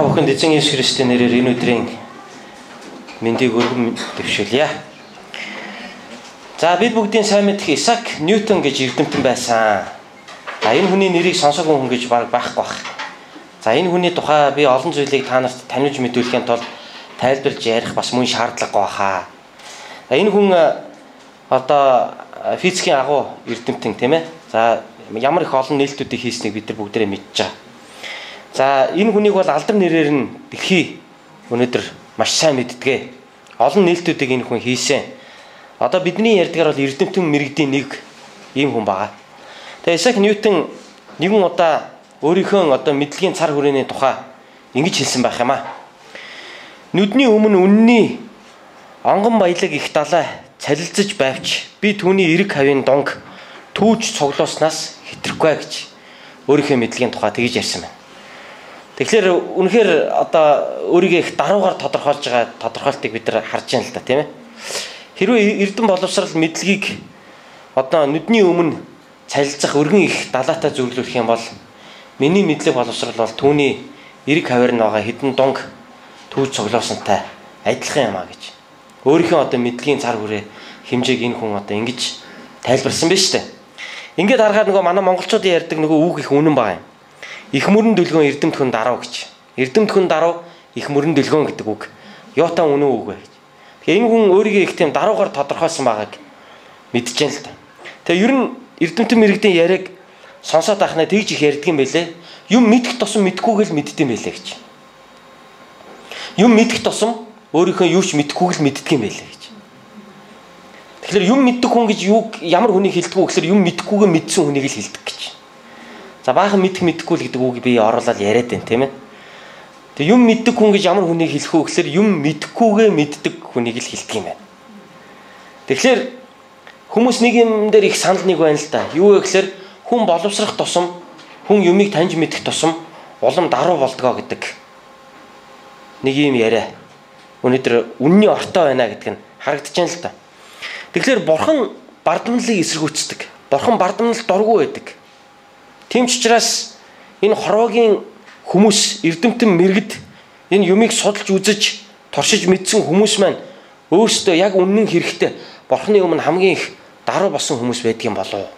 бүхэнд эзэн Есүс Христосийн нэрээр энэ өдрийн мэндийг өргөн дэвшүүлье. За бид бүгдийн сайн мэдэх Исаак Ньютон гэж эрдэмтэн байсан. За энэ хүний нэрийг сонсоогүй хүн гэж баг байхгүй бах. За энэ хүний тухай би олон зүйлийг та нарт таниулж мэдүүлэхийн тулд тайлбарлаж ярих бас мөн шаардлагагүй баха. За энэ хүн одоо физикийн агуу эрдэмтэн тийм ээ. За ямар их олон нээлтүүдийг хийснийг бид нар бүгдээрээ мэдж байгаа. За энэ хүнийг бол алдар нэрээр нь дэлхий өнөөдөр маш сайн мэддэг. Олон нээлтүүдийг энэ хүн хийсэн. Одоо бидний ярьдгаар бол эрдэмтэн мэрэгдийн нэг ийм хүн байгаа. Тэгээ Исаак Ньютон нэгэн удаа өөрийнхөө одоо мэдлэгийн цар хүрээний тухай ингэж хэлсэн байх юм аа. Нүдний өмнө үнний онгон баялаг их далай цалилзаж байвч би түүний эрэг хавийн донг түүж цуглууснаас хэтрэхгүй гэж өөрийнхөө мэдлэгийн тухай тэгж ярьсан байна. Тэгэхээр үнэхээр одоо өөрийгөө их даруугаар тодорхойлж байгаа тодорхойлтыг бид нар харж байна л да тийм ээ. Хэрвээ эрдэм боловсрал мэдлэгийг одоо нүдний өмнө цалилзах өргөн их далайтай зөвлөх юм бол миний мэдлэг боловсрал бол түүний эрэг хаваар нь байгаа хідэн донг түүж цуглуусантай адилхан юм а гэж. Өөрийнхөө одоо мэдлэгийн цар хүрээ хэмжээг энэ хүн одоо ингэж тайлбарсан байна шүү дээ. Ингээд харахад нөгөө манай монголчуудын ярьдаг нөгөө үг их үнэн байгаа юм. Их мөрөн дөлгөөн эрдэмт хүн дарав гэж. Эрдэмт хүн дарав их мөрөн дөлгөөн гэдэг үг. Юутан үнэн үг вэ гэж. Тэгэхээр энэ хүн өөрийгөө их тийм даруугаар тодорхойлсон байгааг мэдчихээн л та. Тэгээ ер нь эрдэмтэн мэрэгдийн яриаг сонсоод ахнаа тэгж их ярьдаг юм байлээ. Юм мэдэх тусам мэдхгүйгээл мэддэм байлээ гэж. Юм мэдэх тусам өөрийнхөө юу ч мэдхгүйгээл мэддэг юм байлээ гэж. Тэгэхээр юм мэддэг хүн гэж юу ямар хүнийг хэлдэг вэ гэхээр юм мэдхгүйгээ мэдсэн хүнийг л хэлдэг гэж. За баахан мэдхгүй л гэдэг үгийг би оруулаад яриад байна тийм ээ. Тэгээ юм мэддэг хүн гэж ямар хүнийг хэлэх вэ гэхээр юм мэдхгүйгээ мэддэг хүнийг л хэлдэг юм байна. Тэгэхээр хүмүүс нэг юм дээр их санал нэг байна л да. Юу вэ гэхээр хүн боловсрох тусам хүн юмыг таньж мэдэх тусам улам даруй болдгоо гэдэг нэг юм яриа. Өнөөдөр үнний ортой байна гэдг нь харагдчихээн л да. Тэгэхээр бурхан бардамналыг эсэргүүцдэг. Бурхан бардамналд дургүй байдаг. Тийм ч учраас энэ хорвоогийн хүмүүс эрдэмтэн мэрэгд энэ юмыг судалж үзэж туршиж мэдсэн хүмүүс маань өөрсдөө яг үнэн хэрэгтэй бурханы өмнө хамгийн их даруй болсон хүмүүс байдгийн болов.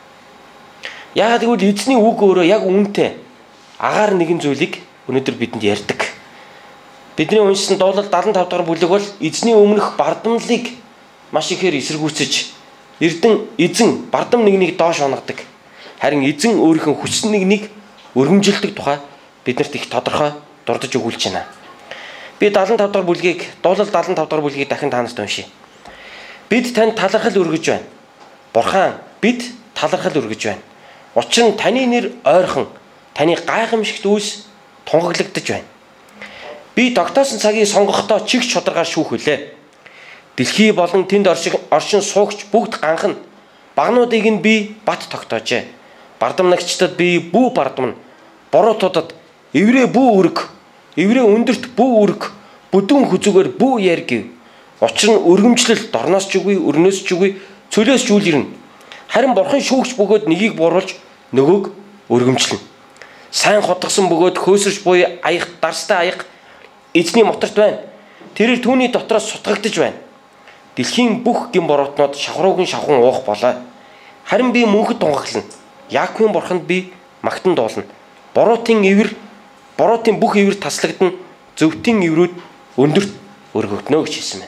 Яагаад гэвэл эзний үг өөрөө яг үнэтэй агаар нэгэн зүйлийг өнөөдөр бидэнд ярьдаг. Бидний уншсан дуулал 75 дахь бүлэг бол эзний өмнөх бардамналыг маш ихээр эсэргүүцэж эзэн бардам нэгнийг доош онгодог. Харин эзэн өөрийнхөө хүссэн нэгнийг өргөмжилдэг тухай биднэрт их тодорхой дурдж өгүүлж байна. Би 75 дахь бүлгийг дуулал 75 дахь бүлгийг дахин та нарт уншия. Бид танд талархал өргөж байна. Бурхан бид талархал өргөж байна. Учир нь таны нэр ойрхон таны гайхамшигт үйлс тунхаглагдаж байна. Би тогтоосон цагийг сонгохдоо чигч чударгаар шүүх үлээ. Дэлхий болон тэнд оршин суугч бүгд ганхан багнуудыг нь би бат тогтоожээ. Бардамнагчдад би бүү бардамна. Буруутуудад эврээ бүү өрг. Эврээ өндөрт бүү өрг. Бүдүүн хүзүүгээр бүү яар гэв. Учир нь өргөмжлөл дорноос ч үгүй, өрнөөс ч үгүй, цөлөөс ч үл ирнэ. Харин бурхан шүүгч бөгөөд нэгийг бууруулж нөгөөг өргөмжлөнө. Сайн хотгосон бөгөөд хөөсөрч буй аях дарстай аяг эзний моторт байна. Тэрээр түүний дотроос сутгагдж байна. Дэлхийн бүх гин буруутнууд шавхруугийн шавхан уух болоо. Харин би мөнхөд тунхаглана. Яаковын бурханд би магтан дуулна. Буруутын бүх ивэр таслагдана. Зөвтийн иврүүд өндөрт өргөгднө гэж хэлсэн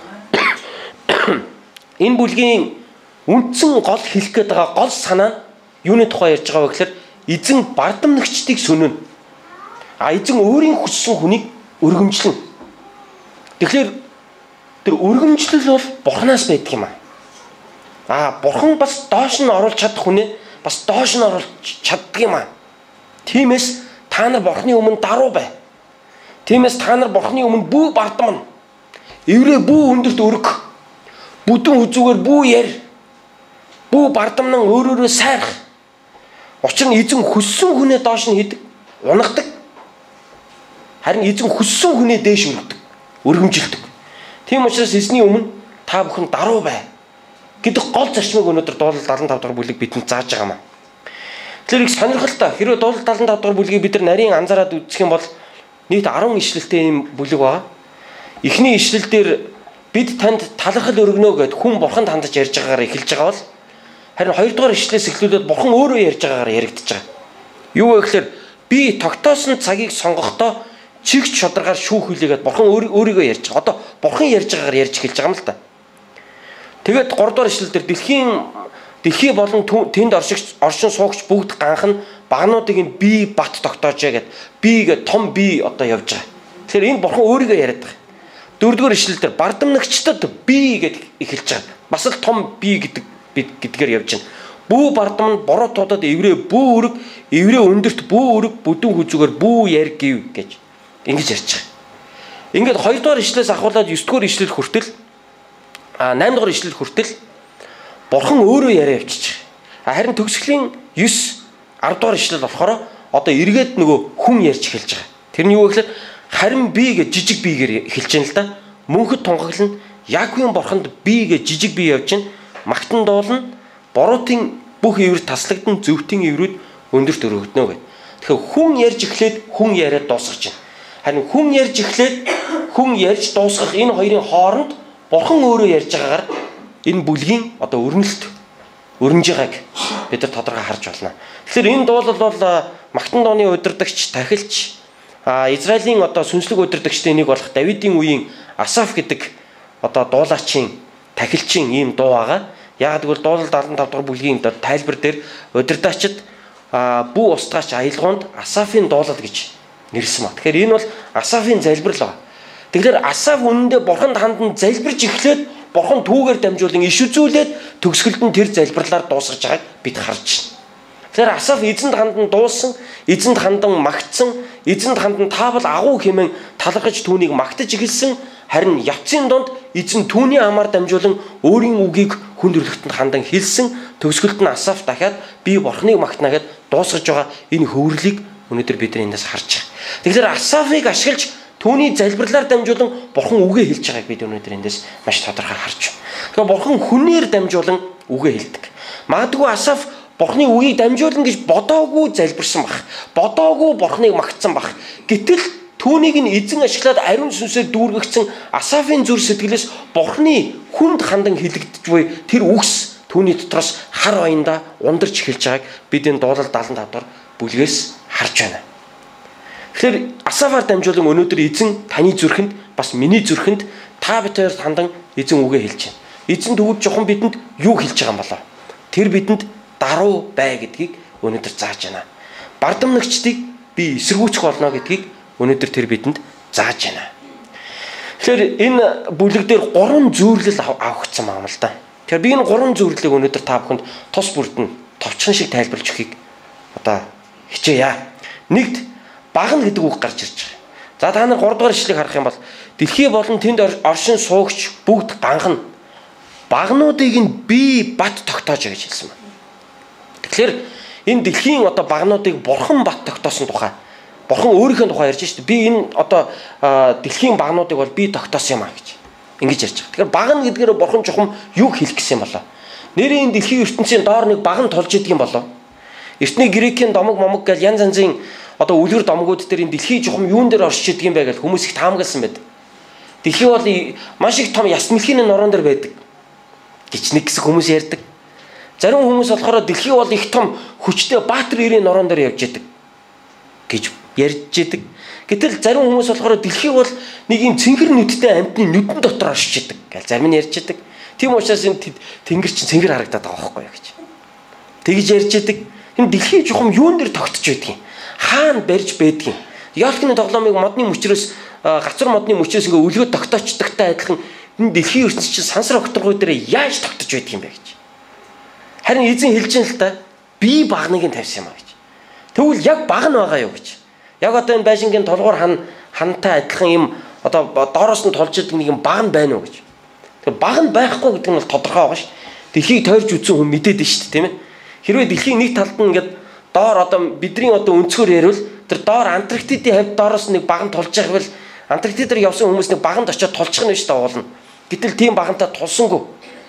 байна. Энэ бүлгийн үндсэн гол хэлэх гээд байгаа гол санаа нь юуны тухай ярьж байгаа вэ гэхээр эзэн бардамнагчдыг сөнөнө. Эзэн өөрийн хүссэн хүнийг өргөмжлөнө. Тэгэхээр тэр өргөмжлөл бол бурханаас байдаг юм аа. Бурхан бас доош нь оруулж чадах хүнээ бас доош нь оруулж чаддаг юм аа. Тиймээс та нар бурханы өмнө даруй бай. Тиймээс та нар бурханы өмнө бүү бардамна. Эврээ бүү өндөрт өрг. Бүдүүн хүзүүгээр бүү яар. Бүү бардамнан өөрөөрөө сайрах. Учир нь эзэн хүссэн хүнээ доош нь хийдэг, унагадаг. Харин эзэн хүссэн хүнээ дээш өргөдөг, өргөмжилдэг. Тийм учраас эзний өмнө та бүхэн даруй бай гэдэг гол зарчмыг өнөөдөр дуулал 75 дахь бүлэг бидэнд зааж байгаа юм. Тэгэхээр их сонирхолтой. Хэрвээ дуулал 75 дахь бүлгийг бид нар нарийн анзаараад үзэх юм бол Нийт 10 ишлэлтэй ийм бүлэг байгаа. Эхний ишлэл дээр бид танд талархал өргөнө гэд хүн бурханд хандаж ярьж байгаагаар эхэлж байгаа бол харин 2 дугаар ишлэлээс эхлүүлээд бурхан өөрөө ярьж байгаагаар яригдж байгаа. Юу вэ гэхээр би тогтоосон цагийг сонгохдоо чигч шударгаар шүүх хүлээгээд бурхан өөрийгөө ярьж байгаа. Одоо бурхан ярьж байгаагаар ярьж эхэлж байгаа юм л та. Тэгээд 3 дугаар ишлэл дээр дэлхий болон тэнд оршин суугч бүгд ганхан багнуудыг нь би бат тогтоожээ гэд би гэд том би одоо явж байгаа. Тэгэхээр энэ бурхан өөрийгөө яриад байгаа. 4 дугаар ишлэл дээр бардамнагчдад би гэд эхэлж байгаа. Бас л том би гэдгээр явж байна. Бүү бардам бороо туудад эврээ бүү өрг эврээ өндөрт бүү өрг бүдүүн хүзүүгээр бүү яр гів гэж ингэж ярьж байгаа. Ингээд 2 дугаар ишлэлээс ахуулаад 9 дугаар ишлэл хүртэл 8 дугаар ишлэл хүртэл бурхан өөрөө яриа явчих. Харин төгсгөлийн 9 10 дугаар ишлэл болохоор одоо эргээд нөгөө хүн ярьж эхэлж байгаа. Тэр нь юу вэ гэхээр харин би гэж жижиг биегээр эхэлж байна л да. Мөнхөд тунгаглана Яаковын бурханд би гэж жижиг бие явж байна. Магтан дуулна боруудын бүх ивэр таслагдсан зөвхтийн иврүүд өндөрт өргөгднө гэв. Тэгэхээр хүн ярьж эхлээд хүн яриад дуусгаж байна. Харин хүн ярьж эхлээд хүн ярьж дуусгах энэ хоёрын хооронд бурхан өөрөө ярьж байгаагаар энэ бүлгийн одоо өрнөлт өрнөж байгааг бид нар тодорхой харж байна. Тэгэхээр энэ дуулал бол Магтан дууны удирдагч, тахилч, Израилийн одоо сүнслэг удирдагчдын нэг болох Давидын үеийн Асаф гэдэг одоо дуулаачийн, тахилчийн ийм дуу байгаа. Яг гэвэл дуулал 75 дахь бүлгийн тайлбар дээр удирдагчид бүү устгаач аялгаунд Асафын дуулал гэж нэрсэн ба. Тэгэхээр энэ бол Асафын залбирал байна. Тэгэхээр Асаф үнэндээ бурханд хандан залбирж эхлээд бурхан түүгээр дамжуулан иш үзүүлээд төгсгөлд нь тэр залбирлаар дуусгаж байгааг бид харж байна. Тэгэхээр Асаф эзэнд хандан дуусан, эзэнд хандан магтсан, эзэнд хандан та бол агуу хэмээн талархаж түүнийг магтаж эхэлсэн. Харин явцын донд эзэн түүний амаар дамжуулан өөрийн үгийг хүн төрлөختөнд хандан хэлсэн. Төгсгөлд нь Асаф дахиад би бурхныг магтана гэд дуусгаж байгаа энэ хөврөлийг өнөөдөр бид эндээс харж байгаа. Тэгэхээр Асафыг ашиглаж түүний залбирлаар дамжуулан бурхан үгээ хэлж байгааг бид өнөөдөр эндээс маш тодорхой харж байна. Тэгэхээр бурхан хүнээр дамжуулан үгээ хэлдэг. Магадгүй Асаф бурханы үгийг дамжуулна гэж бодоогүй залбирсан бах. Бодоогүй бурханыг магтсан бах. Гэтэл түүнийг нь эзэн ашиглаад ариун сүнсээр дүүргэгдсэн Асафын зүр сэтгэлээс бурханы хүнд хандан хэлэгдэж буй тэр үгс түүний дотроос хар баянда ундарч эхэлж байгааг бид энэ дуулал 75 дахь бүлгээс харж байна. Тэгэхээр Асафаар дамжуулан өнөөдөр эзэн таны зүрхэнд бас миний зүрхэнд та бидээр хандан эзэн үгээ хэлж байна. Эзэн төвд жохон бидэнд юу хэлж байгаа юм болоо? Тэр бидэнд даруй бай гэдгийг өнөөдөр зааж байна. Бардамнагчдыг би эсэргүүцэх болно гэдгийг өнөөдөр тэр бидэнд зааж байна. Тэгэхээр энэ бүлэг дээр 3 зүйрлэл авахсан юм л да. Тэгэхээр би энэ 3 зүйрлэлийг өнөөдөр та бүхэнд тус бүрдэн товчхон шиг тайлбарлаж өгөхийг одоо хичээе. Нэгд багна гэдэг үг гарч ирж байгаа. За та нар 3 дугаар ишлэгийг харах юм бол дэлхий болон тэнд оршин суугч бүгд ганхан багнуудыг нь би бат тогтоож гэж хэлсэн байна. Тэгэхээр энэ дэлхийн одоо багнуудыг бурхан бат тогтоосон тухай бурхан өөрийнхөө тухай ярьж шүү дээ. Би энэ одоо дэлхийн багнуудыг бол би тогтоосон юм а гэж ингэж ярьж байгаа. Тэгэхээр багна гэдгээр бурхан чухам юу хэлэх гэсэн юм болоо? Нэрээ энэ дэлхийн ертөнцийн доор нэг баган тулж идэг юм болоо? Эртний грекийн домог момог гэл янз янзын одоо үлгэр домгууд дээр энэ дэлхийн чухам юун дээр оршиж идэг юм бэ гэж хүмүүс их таамагласан байдаг. Дэлхий бол маш их том яс мэлхийн норон дээр байдаг гэж нэг хэсэг хүмүүс ярьдаг. Зарим хүмүүс болохоор дэлхий бол их том хүчтэй баатар ирийн норон дээр явж идэг гэж ярьж идэг. Гэтэл зарим хүмүүс болохоор дэлхий бол нэг юм цэнгэр нүдтэй амьтны нүдэн дотор оршиж идэг гэж зарим нь ярьж идэг. Тийм учраас энэ тэнгэр чинь цэнгэр харагдаад байгаа байхгүй юу гэж. Тэгж ярьж идэг. Энэ дэлхийн чухам юун дээр тогтож байдгийг хаана барьж байдгийг Ялкны тоглоомыг модны мөчрөөс гацар модны мөчрөөс ингээ өлгөө тогтоочдогтой адилхан энэ дэлхийн ертөнц чинь сансар окторгой дээр яаж тогтож байдгийг юм бэ гэж. Харин эзэн хэлж ин л та би багныг нь тавьсан юм а гэж. Тэгвэл яг баг нь байгаа юу гэж. Яг одоо энэ байшингийн толгуур хантай адилхан юм одоо доороос нь тулж идэг нэг юм баг нь байна уу гэж. Тэр баг нь байхгүй гэдэг нь бол тодорхой байгаа ш. Дэлхийг тойрж үзсэн хүн мэдээд нь шүү дээ тийм ээ. Хэрвээ дэлхийн нэг талд нь ингээд доор одоо бидний одоо өнцгөр ярил тэр доор Антарктидын хавьд доороос нэг баг нь тулж байхвал Антарктидээр явсан хүмүүс нэг баганд очиод тулчих нь шүү дээ уулна. Гэтэл тийм багантай тулсангүй.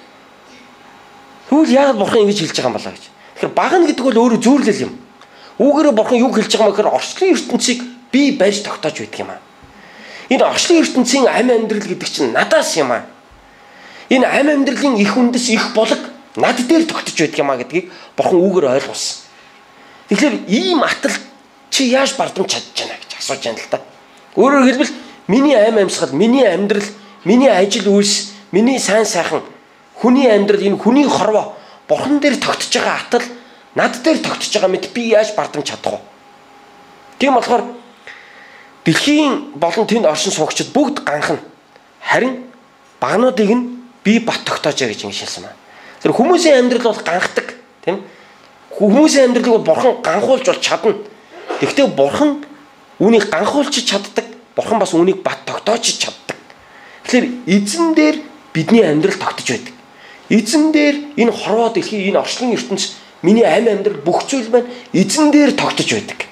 Тэгвэл яагаад бурхан ингэж хэлж байгаа юм болоо гэж. Тэгэхээр баг нь гэдэг бол өөрөө зүйрлэл юм. Үүгээрээ бурхан юу хэлж байгаа юм гэхээр орчлон ертөнцийг би барьж тогтоож байдаг юм аа. Энэ орчлын ертөнцийн амь амьдрал гэдэг чинь надаас юм аа. Энэ амь амьдралын их үндэс их болог над дээр тогтож байдаг юм аа гэдгийг бурхан үүгээр ойлгуулсан. Тэгэхээр ийм атал чи яаж бардамж чадж байна гэж асууж байна л да. Өөрөөр хэлбэл миний амь амьсгал, миний амьдрал, миний ажил үйлс, миний сайн сайхан, хүний амьдрал, энэ хүний хорвоо бурхан дээр тогтож байгаа атал над дээр тогтож байгаа мэт би яаж бардамж чадах вэ? Тийм болохоор дэлхийн болон тэнд оршин суугчид бүгд ганхан. Харин багнуудыг нь би бат тогтоожээ гэж ингэшилсэн байна. Тэр хүмүүсийн амьдрал бол ганхдаг, тийм? Хүмүүсийн амьдралыг бол бурхан ганхуулж бол чадна. Гэхдээ бурхан үүнийг ганхуулж чаддаг. Бурхан бас үүнийг бат тогтоож чаддаг. Тэгэхээр эзэн дээр бидний амьдрал тогтож байдаг. Эзэн дээр энэ хорвоо дэлхий, энэ орчлон ертөнц, миний амь амьдрал бүх зүйл маань эзэн дээр тогтож байдаг.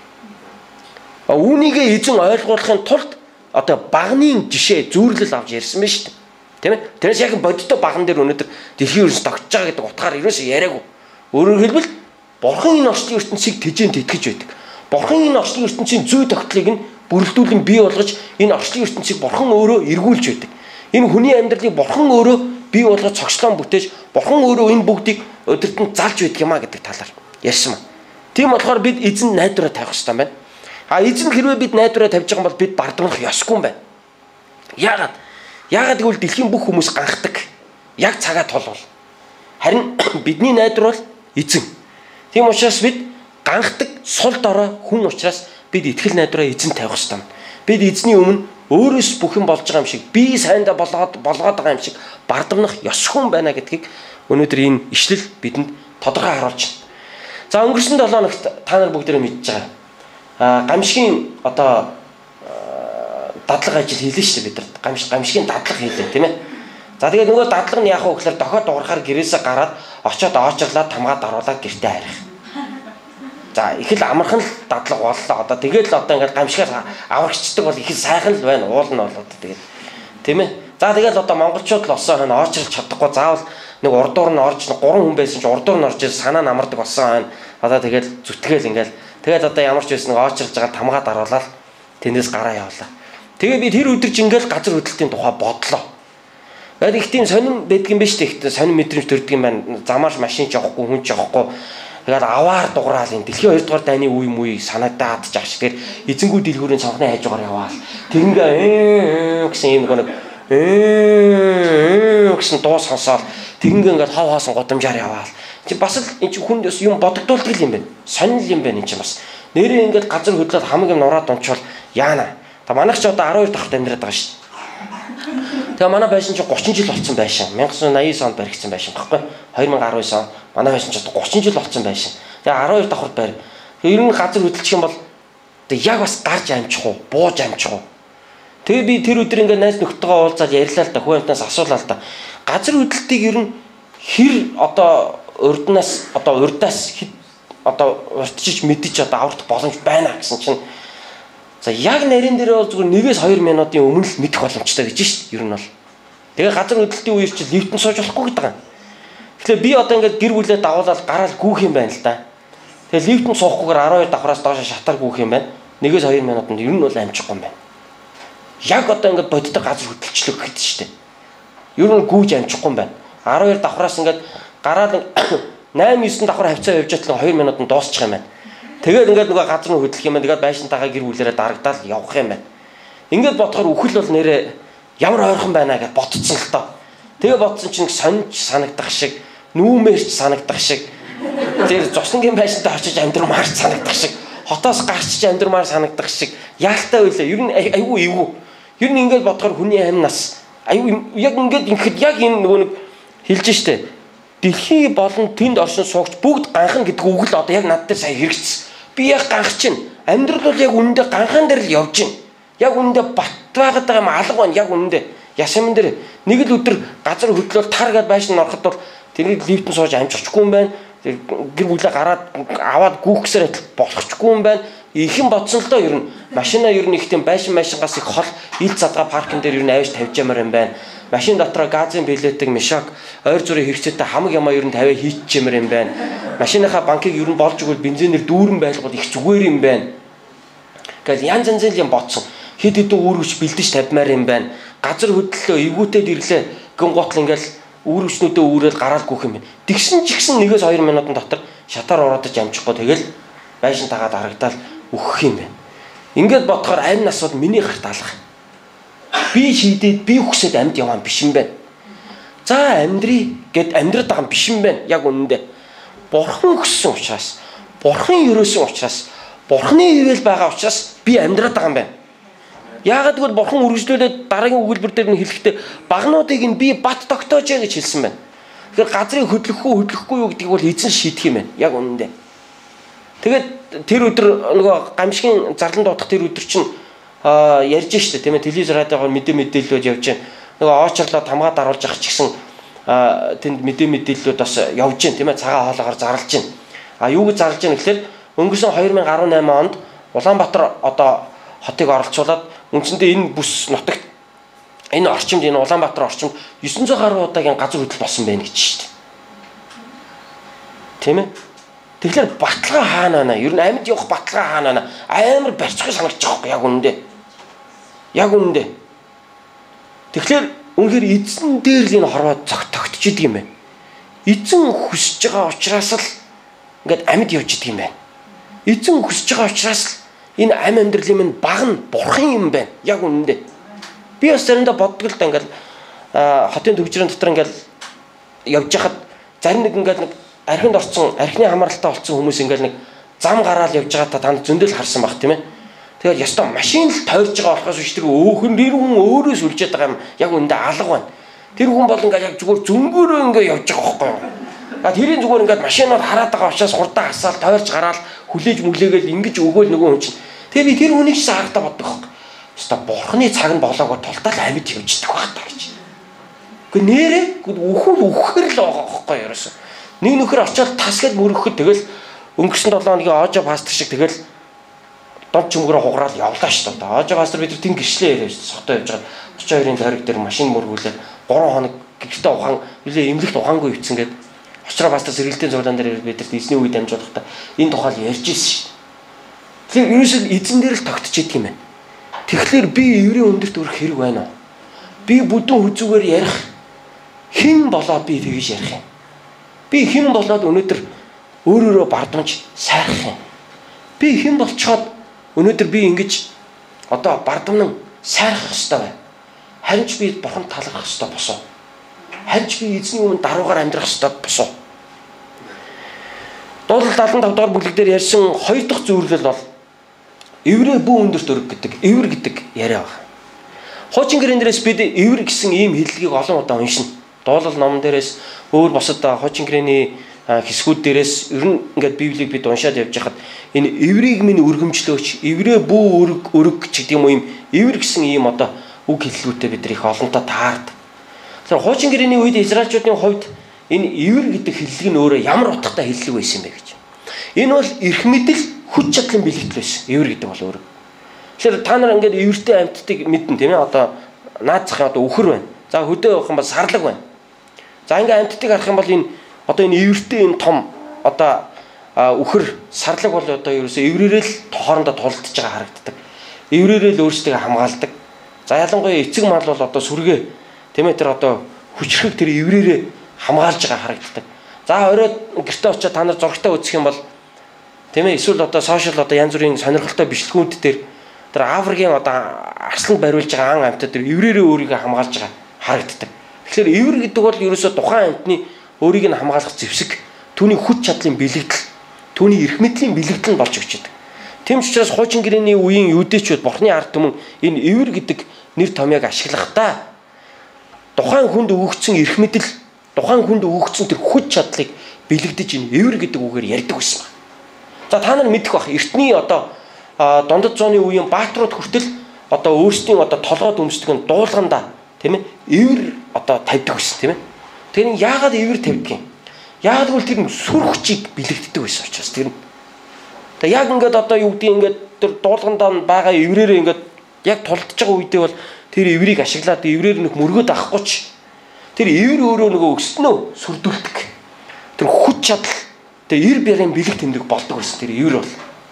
Үүнийгээ эзэн ойлгуулахын тулд одоо багны жишээ зүйрлэл авч ярьсан байна шүү дээ. Тийм ээ? Тэрээс яг бодиттой баган дээр өнөөдөр дэлхийн ертөнц тогтож байгаа гэдэг утгаар ерөөсөө яриаггүй. Өөрөөр хэлбэл бурхан энэ орчлон ертөнцийг тэжээнд итгэж байдаг. Бурхан энэ орчлон ертөнцийн зүй тогтлыг нь бүрэлдүүлэн бий болгож энэ орчлон ертөнцийг бурхан өөрөө эргүүлж байдаг. Энэ хүний амьдралыг бурхан өөрөө бий болгож цогцлон бүтээж бурхан өөрөө энэ бүгдийг өдөртөнд залж байдаг юм а гэдэг талаар ярьсан байна. Тийм болохоор бид эзэн найдвараа тавих хэрэгтэй байна. Эзэн хэрвээ бид найдвараа тавьж байгаа бол бид бардамлах ёсгүй юм байна. Яагаад гэвэл дэлхийн бүх хүмүүс ганхдаг. Яг цагаа тулвал. Харин бидний найдвар бол эзэн. Тийм учраас бид ганхдаг сул дорой хүн учраас бид итгэл найдвараа эзэн тавих хэрэгтэй байна. Бид эзний өмнө өөрөөс бүх юм болж байгаа юм шиг, би сайндаа болгоод байгаа юм шиг бардамнах ёсгүй юм байна гэдгийг өнөөдөр энэ ишлэл бидэнд тодорхой харуулж байна. За өнгөрсөн 7 хоногт та нар бүгдээрээ мэдж байгаа. Гамшигын одоо дадлага ажил хийлээ шүү дээ бид нар. Гамшигын дадлага хийлээ тийм ээ. За тэгээд нөгөө дадлага нь яах вэ гэхээр дохиод дуурахаар гэрээсээ гараад очиод оочрлаад тамгаа даруулаад гэртээ харих. За их л амархан л дадлага боллоо. Одоо тэгээд л одоо ингээд гамшигаас аврагчдаг бол их л сайхан л байна. Уул нь бол одоо тэгээд тийм ээ. За тэгээд одоо монголчууд л олсон хойно оочрлж чадахгүй заавал нэг урдуур нь орж 3 хүн байсан ч урдуур нь орж санаа намардаг болсон хойно одоо тэгээд зүтгэл ингээд тэгээд одоо ямар ч байсан нэг оочрлж байгаа тамгаа даруулаад тэндээс гараа явуулаа. Тэгээ би тэр өдөр жингээл газар хөдлөлтийн тухай бодлоо. Тэгээд их тийм сонирн байдаг юм биш үү? Сонирн мэдрэмж төрдөг юм байна. Замаарш машин ч явахгүй, хүн ч явахгүй. Тэгээд аваар дуграал энэ дэлхийн 2 дугаар дайны үе мүе санагдаад жаах шиг тэр эзэнгүү дэлгүүрийн цонхны хажуугаар яваал. Тэгингээ гэсэн юм нэг гэсэн дуу сонсоод тэгингээ ингээд хав хаасан годамжаар яваал. Чи бас л энэ хүнд юм бодогдуулдаг юм байна. Сонирн юм байна энэ чинь бас. Нэрээ ингээд газар хөдлөөд хамаг юм нураад унчвал яана. Та манайх ч одоо 12 дахт амьдраад байгаа шүү дээ. Тэгээ манай байшин ч 30 жил болсон байшин. 1989 онд баригдсан байшин баггүй. 2019 он манай байшин ч одоо 30 жил болсон байшин. Тэгээ 12 давхар байр. Тэгээ ер нь газар хөдөлчих юм бол тэгээ яг бас гарч амжих уу, бууж амжих уу. Тэгээ би тэр өдөр ингээд найз нөхдөйгөө уулзаад ярьлаа л да. Хүүхэнтээс асуулаа л да. Газар хөдлөлтийг ер нь хэр одоо урднаас одоо урдаас одоо уртчиж мэдчих одоо аврах боломж байна гэсэн чинь за яг нарийн дээр бол зүгээр 1-2 минутын өмнө л мэдэх боломжтой гэж шүү дээ. Ер нь бол. Тэгээ газар хөдлөлтийн үеэр чи лифтэн сууж болохгүй гэдэг юм. Тэгэхээр би одоо ингээд гэр бүлээ дагуулаад гараал гүүх юм байна л да. Тэгээ лифтэн суухгүйгээр 12 давхраас доош шатар гүүх юм байна. 1-2 минутанд ер нь бол амжихгүй юм байна. Яг одоо ингээд боддог газар хөдлөлчлөө гэхэд шүү дээ. Ер нь гүүж амжихгүй юм байна. 12 давхраас ингээд гараад 8-9 давхар хавцаа явж байгаа 2 минутанд дуусчих юм байна. Тэгээд ингээд нөгөө газар нь хөдлөх юм байна. Тэгээд байшинтайгаа гэр бүлээрээ дарагдаал явах юм байна. Ингээд бодохоор үхэл бол нэрээ ямар ойрхон байна гэж ботцсон л тоо. Тэгээ ботсон чинь сонж санагдах шиг, нүүмээрч санагдах шиг, тэр зоснгийн байшинтай очиж амьдрмаар санагдах шиг, хотоос гарчиж амьдрмаар санагдах шиг яалтай байлаа. Ер нь айгүй эвгүй. Ер нь ингээд бодохоор хүний амь нас айгүй яг ингээд ингэхэд яг энэ нөгөө нэг хэлж штэ. Дэлхий болон тэнд оршин суугч бүгд ганхан гэдэг үг л одоо яг над дээр сая хэрэгжсэн. Би яг ганх чинь амьдрал бол яг үнэндээ ганхан дээр л явж байна. Яг үнэндээ бат байгаад байгаа юм алга байна. Яг үнэндээ яшамн дээр нэг л өдөр газар хөдлөөл тар гээд байшин ороход бол тэрийг лифтэн сууж амжихгүй юм байна. Гэр бүлээ гараад аваад гүүх гэсээр болохчгүй юм байна. Ихэн бодсон л доо ер нь машина ер нь их тийм байшингаас их хол ил задгаа паркинг дээр ер нь авиж тавьж ямаар юм байна. Машин дотроо газын билетик мишак ойр зүрийн хэрэгцээтэй хамаг ямаа ер нь тавиа хийчихмээр юм байна. Машиныхаа банкыг ер нь болж игэл бензинээр дүүрэн байлгал их зүгээр юм байна. Гэтэл янз янзын юм бодсон. Хэд хэдэн үүрэгч бэлдэж тавьмаар юм байна. Газар хөдлөлөө эвгүүтэд ирлээ. Гэн гутал ингээл үүрэгчнүүдээ үүрэл гараал гүөх юм байна. Тэгсэн ч гэсэн 1-2 минутын дотор шатаар ороодож амжихгүй тэгэл байшин тагаад харагдаал өөхөх юм байна. Ингээд бодохоор амь нас бол миний гарт алах. Би шийдээд би хүсээд амьд яваа биш юм байна. За амьдрий гэд амьдраад байгаа юм биш юм байна. Яг үнэндээ. Бурхан өгсөн учраас, бурхан ерөөсөн учраас, бурханы ивэл байгаа учраас би амьдраад байгаа юм байна. Яагаад гэвэл бурхан үргэлжлүүлээд дараагийн өгүүлбэр дээр нь хэлэхдээ багнуудыг нь би бат тогтоож гэж хэлсэн байна. Тэгэхээр газрыг хөдлөхгүй юу гэдгийг бол эзэн шийдэх юм байна. Яг үнэндээ. Тэгээд тэр өдөр нөгөө гамшигын зарлан дуудах тэр өдөр чинь ярьж штэ тийм ээ телевиз радиогоор мэдээлэлүүд явж байна. Нөгөө очрлоо тамгаа даруулж ах ч гэсэн тэнд мэдээллүүд бас явж байна тийм ээ цагаан хоолоогоор зарлж байна. Юу гэж зарлж байна гэхээр өнгөрсөн 2018 онд Улаанбаатар одоо хотыг оролцуулаад үндсэндээ энэ бүс нутагт энэ орчимд энэ Улаанбаатар орчимд 900 гаруй удаагийн газар хөдлөл болсон байна гэж штэ. Тийм ээ. Тэгэхээр баталгаа хаана байна? Ер нь амьд явах баталгаа хаана байна? Амар барьцгүй санагдаж байгаа яг үнэндээ. Яг үнэндээ. Тэгэхээр үнэхээр эзэн дээр л энэ хорвоо тогтож идэг юм байна. Эзэн хүсэж байгаа учраас л ингээд амьд явж идэг юм байна. Эзэн хүсэж байгаа учраас л энэ амь амьдралын минь баг нь бурхан юм байна. Яг үнэндээ. Би бас заримдаа боддог л да ингээд хотын төвчрийн дотор ингээд явж хахад зарим нэг ингээд нэг архинд орсон, архины хамааралтай болсон хүмүүс ингээд нэг зам гараал явж байгаа та танд зөндөл харсан баг тийм ээ. Тэгээд ястаа машин л тойрж байгаа болохоос биш тэр өөхөн нэр хүн өөрөө сүлжээд байгаа юм. Яг үндэ алга байна. Тэр хүн бол ингээд яг зүгээр зөнгөөрөө ингээд явж байгаа байхгүй юу? Тэрийн зүгээр ингээд машинаар хараад байгаа учраас хурдан хасаал тойрж гараал хүлээж мүлээгээл ингэж өгөөл нөгөө хүн чинь. Тэгээ би тэр хүнийг ч харагдаа боддог байхгүй. Ястаа бурхны цаг нь болоогоор тултал амьд явждаг байх та гэж. Гэхдээ нэрээ үхээр л байгаа байхгүй юу ерөөсөө. Нэг нөхөр очиод тасгал мөрөхөд тэгэл өнгөрсөн 7 хоногийн Ожо пастор шиг тэгэл дон чөмгөрөө хугараал явлаа шүү дээ. Ожо пастор бид нар тэн гэрчлээ яриа шүү дээ. Сохтой явж байгаа 32-ын тойрог дээр машин мөргүүлээд 3 хоног гэртээ ухаан нэлээ эмнэлэгт ухаангүй өвцөн гээд очроо пастор сэргэлтийн зурлаан дээр бид нар эзний үед дамжуулахдаа энэ тухайл ярьж ирсэн шүү дээ. Тэгэхээр ерөөсөө эзэн дээр л тогтож идэг юм байна. Тэгэхээр би еврей өндөрт өрөх хэрэг байна уу? Би бүдүүн хүзүүгээр ярих хэн болоод би тэгж ярих юм? Би хэн болоод өнөөдөр өөрөөрөө бардамж сайрах юм? Би хэн болцоход өнөөдөр би ингэж одоо бардамнан сайрах ёстой бай. Харин ч би бурханд талархах ёстой босоо. Харин ч би эзний өмнө даруугаар амьдрах ёстой босоо. Дуулал 75 дугаар бүлэг дээр ярьсан 2 дахь зөвлөл бол еврей бүү өндөрт өрг гэдэг, эвэр гэдэг яриа байна. Хуучин гэрэн дээрээс бид эвэр гэсэн ийм хэллэгийг олон удаа уншина. Дуулал номон дээрээс өөр босод хуучин гэрэний хэсгүүд дээрээс ер нь ингээд Библийг бид уншаад явж хахад энэ эврийг минь өргөмжлөөч, эврээ бүү өрг ч гэдэг юм уу юм эвэр гэсэн ийм одоо үг хэллгүүтэй бид их олонтоо таард. Тэгэхээр хуучин гэрэний үед Израильчуудын хувьд энэ эвэр гэдэг хэллэг нь өөрөө ямар утгатай хэллэг байсан юм бэ гэж. Энэ бол эрх мэдэл хүч чадлын бэлэгдэл байсан. Эвэр гэдэг бол өөрөө. Тэгэхээр та нар ингээд эвэртэй амьтдыг мэднэ тийм ээ одоо наад захын одоо үхэр байна. За хөдөө явах юм бол сарлаг байна. За ингээд амьтдыг харах юм бол энэ одоо энэ эвэртэй энэ том одоо үхэр сарлаг бол одоо ерөөсөө эврээрээ л хоорондоо тулдж байгаа харагддаг. Эврээрээ л өөрсдөө хамгаалдаг. За ялангуяа эцэг мал бол одоо сүргээ тийм ээ тэр одоо хүчрхэг тэр эврээрээ хамгаалж байгаа харагддаг. За оройд гэртээ очиод та нар зургтаа үзэх юм бол тийм ээ эсвэл одоо сошиал одоо янз бүрийн сонирхолтой бичлэгүүд дээр тэр Африкийн одоо арсланд бариулж байгаа ан амьтад тэр эврээрээ өөрийгөө хамгаалж байгаа харагддаг. Тэгэхээр эвэр гэдэг бол ерөөсөө тухайн амьтны өөрийг нь хамгаалах зэвсэг, түүний хүч чадлын бэлэгдэл, түүний эрх мэдлийн бэлэгдэл нь болж өгч байдаг. Тийм ч учраас хуучин гэрэний үеийн юудэчүүд бурхны ард түмэн энэ эвэр гэдэг нэр томьёог ашиглахдаа тухайн хүнд өгөгдсөн эрх мэдэл, тухайн хүнд өгөгдсөн тэр хүч чадлыг бэлэгдэж энэ эвэр гэдэг үгээр ярьдаг байсан байна. За та нар мэдэх бах эртний одоо дундад зууны үеийн баатрууд хүртэл одоо өөрсдийн одоо толгойд өмсдөг нь дуулгандаа тийм ээ эвэр одоо тавьдаг байсан тийм ээ. Тэр нь яагаад эвэр тавьдаг юм? Яагаад гэвэл тэр нь сүр хүчийг бэлэгддэг байсан учраас тэр нь. Тэгээ яг ингээд одоо юу гэдгийг ингээд тэр дуулгандаа байгаа эврээрээ ингээд яг тулдж байгаа үедээ бол тэр эврийг ашиглаад эврээр нэг мөргөд авахгүй ч тэр эвэр өөрөө нөгөө өснөө сүрдүүлдэг. Тэр хүч чадал тэр эр бярын бэлэг тэмдэг болдог байсан тэр эвэр бол.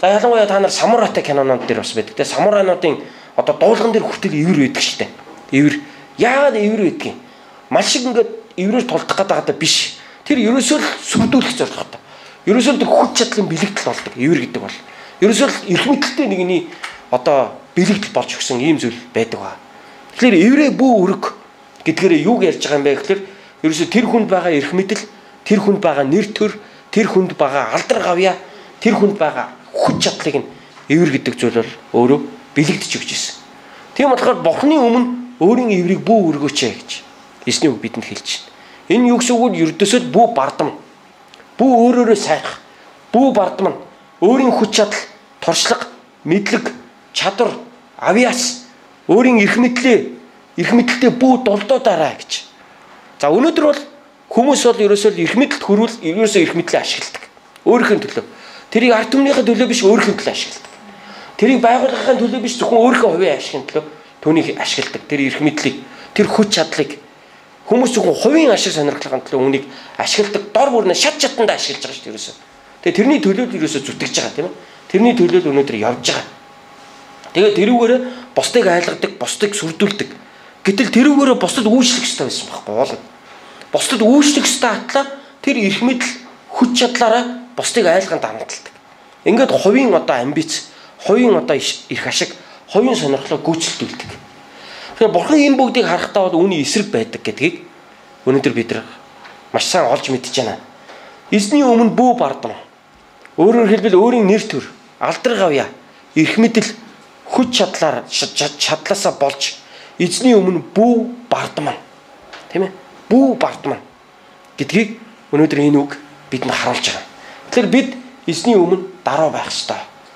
За ялангуяа та нар самурайтай кинонууд дээр бас байдаг. Тэгээ самурайнуудын одоо дуулган дээр хүртэл ивэр байдаг шүү дээ. Ивэр. Яагаад ивэр байдаг юм? Мал шиг ингээд иврээр тулдах гэдэг биш. Тэр ерөөсөө л сүрдүүлэх зорилготой. Ерөөсөө л хүч чадлын бэлэгдэл болдог. Ивэр гэдэг бол. Ерөөсөө л эрх мэдэлтэй нэгний одоо бэлэгдэл болж өгсөн ийм зүйл байдаг ба. Тэгэхээр иврээ бүү өрг гэдгээр юуг ярьж байгаа юм бэ гэхээр ерөөсөө тэр хүнд байгаа эрх мэдэл, тэр хүнд байгаа нэр төр, тэр хүнд байгаа алдар гавья, тэр хүнд байгаа хүч чадлыг нь ивэр гэдэг зүйл бол өөрөө бэлэгдэж өгч ирсэн. Тийм болохоор Бурхны өмнө өөрийн иврийг бүү өргөөч гэж эзний үг бидэнд хэлж байна. Энэ юу гэсэн үг вэ? Ердөөсөө бүү бардам. Бүү өөрөөрөө сайрах. Бүү бардам нь өөрийн хүч чадал, туршлага, мэдлэг, чадвар, авьяас, өөрийн эрх мэдэлтэй бүү дулдуудаарай гэж. За өнөөдөр бол хүмүүс бол ерөөсөө эрх мэдэлд хүрвэл ерөөсөө эрх мэдлээ ашигладаг. Өөрийнхөө төлөө. Тэрийг ард түмнийхээ төлөө биш өөрийнхөө төлөө ашигладаг. Тэрийг байгууллагын төлөө биш зөвхөн өөрийнхөө хувийн ашигын төлөө түүнийг ашигладаг. Тэр эрх мэдлийг, тэр хүч чадлыг хүмүүс зөвхөн хувийн ашиг сонирхлын төлөө үүнийг ашигладаг. Дор бүрнээ шат чатандаа ашиглаж байгаа шүү дээ ерөөсөө. Тэгээ тэрний төлөө ерөөсөө зүтгэж байгаа тийм ээ. Тэрний төлөө өнөөдөр явж байгаа. Тэгээ тэрүүгээрээ бусдыг айлгадаг, бусдыг сүрдүүлдэг. Гэтэл тэрүүгээрээ бусдад үйлчлэх ёстой байсан байхгүй болоо. Бусдад үйлчлэх ёстой атлаа тэр эрх мэдэл хүч чадлаараа бусдыг айлганд хамталдаг. Ингээд хувийн одоо амбиц, хувийн одоо эрх ашиг, хувийн сонирхлоо гүйцэлдүүлдэг. Тэгэхээр Бурхан энэ бүгдийг харахтаа бол үүний эсрэг байдаг гэдгийг өнөөдөр бид нар маш сайн олж мэдж байна. Эзний өмнө бүү бардам. Өөрөөр хэлбэл өөрийн нэр төр, алдар гавья, эрх мэдэл, хүч чадлаасаа болж эзний өмнө бүү бардам. Тийм ээ? Бүү бардам гэдгийг өнөөдөр энэ үг бидэнд харуулж байгаа. Тэгэхээр бид эзний өмнө даруй байх ёстой.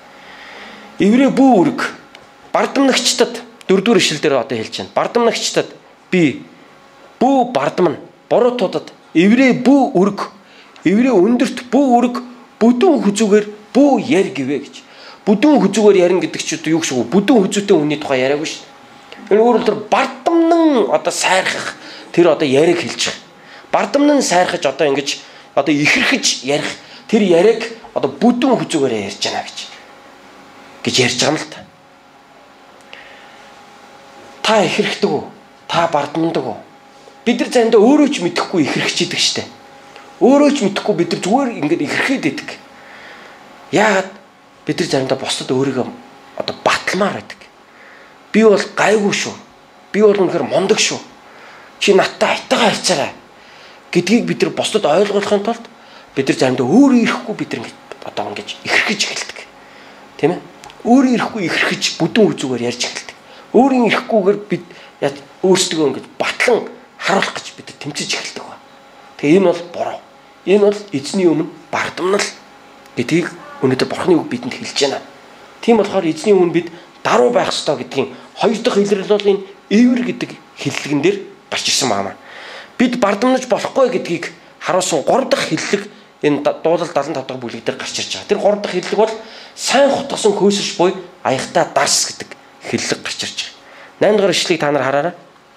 Иврээ бүү өрг бардамнагчдад 4-р ишлэл дээр одоо хэлж байна. Бардамнагчдад би бүү бардам нь буруутуудад иврээ бүү өрг, иврээ өндөрт бүү өрг, бүдүүн хүзүүгээр бүү яр гэвэ гэж. Бүдүүн хүзүүгээр ярина гэдэг чинь юу гэсэн үг? Бүдүүн хүзүүтэй хүний тухай яриагүй шүү дээ. Энэ өөрөлдөр бардамнан одоо сайрхах тэр одоо яриг хэлж байгаа. Бардамнан сайрхаж одоо ингэж одоо ихэрхэж ярих тэр яриг одоо бүдүүн хүзүүгээр ярьж байна гэж ярьж байгаа юм л та. Та ихэрхдэг үү? Та бардамдаг уу? Бид нар заримдаа өөрөө ч мэдэхгүй ихэрхэж идэг штэ. Өөрөө ч мэдэхгүй бид нар зүгээр ингэж ихэрхээд идэг. Яагаад бид нар заримдаа бусдад өөрийгөө одоо баталмаар байдаг. Би бол гайгүй шүү. Би бол үнэхээр мундаг шүү. Чи надтай айтайгаа харьцаарай гэдгийг бид нар бусдад ойлгуулахын тулд бид нар заримдаа өөрөө ирэхгүй бид нар одоо ингэж ихэрхэж эхэлдэг. Тийм ээ? Өөрөө ирэхгүй ихэрхэж бүдүүн үзүүгээр ярьж эхэлдэг. Өөрийн ирэхгүйгээр бид өөрсдөө ингэж батлан харуулах гэж бид тэмцэж эхэлдэг ба. Тэгээ энэ бол буруу. Энэ бол эзний өмнө бардамнал гэдгийг өнөөдөр Бурхны үг бидэнд хэлж байна. Тийм болохоор эзний өмнө бид даруй байх ёстой гэдгийн хоёр дахь илрэл бол энэ ивэр гэдэг хэллэгэн дээр гарч ирсэн байна. Бид бардамнаж болохгүй гэдгийг харуулсан 3 дахь хэллэг энэ дуулал 75 дахь бүлэг дээр гарч ирж байгаа. Тэр 3 дахь хэллэг бол сайн хутгасан хөөсөрч буй аягтай дарс гэдэг хэллэг гарч ирж байгаа. 8 дахь ишлэгийг та нар хараарай.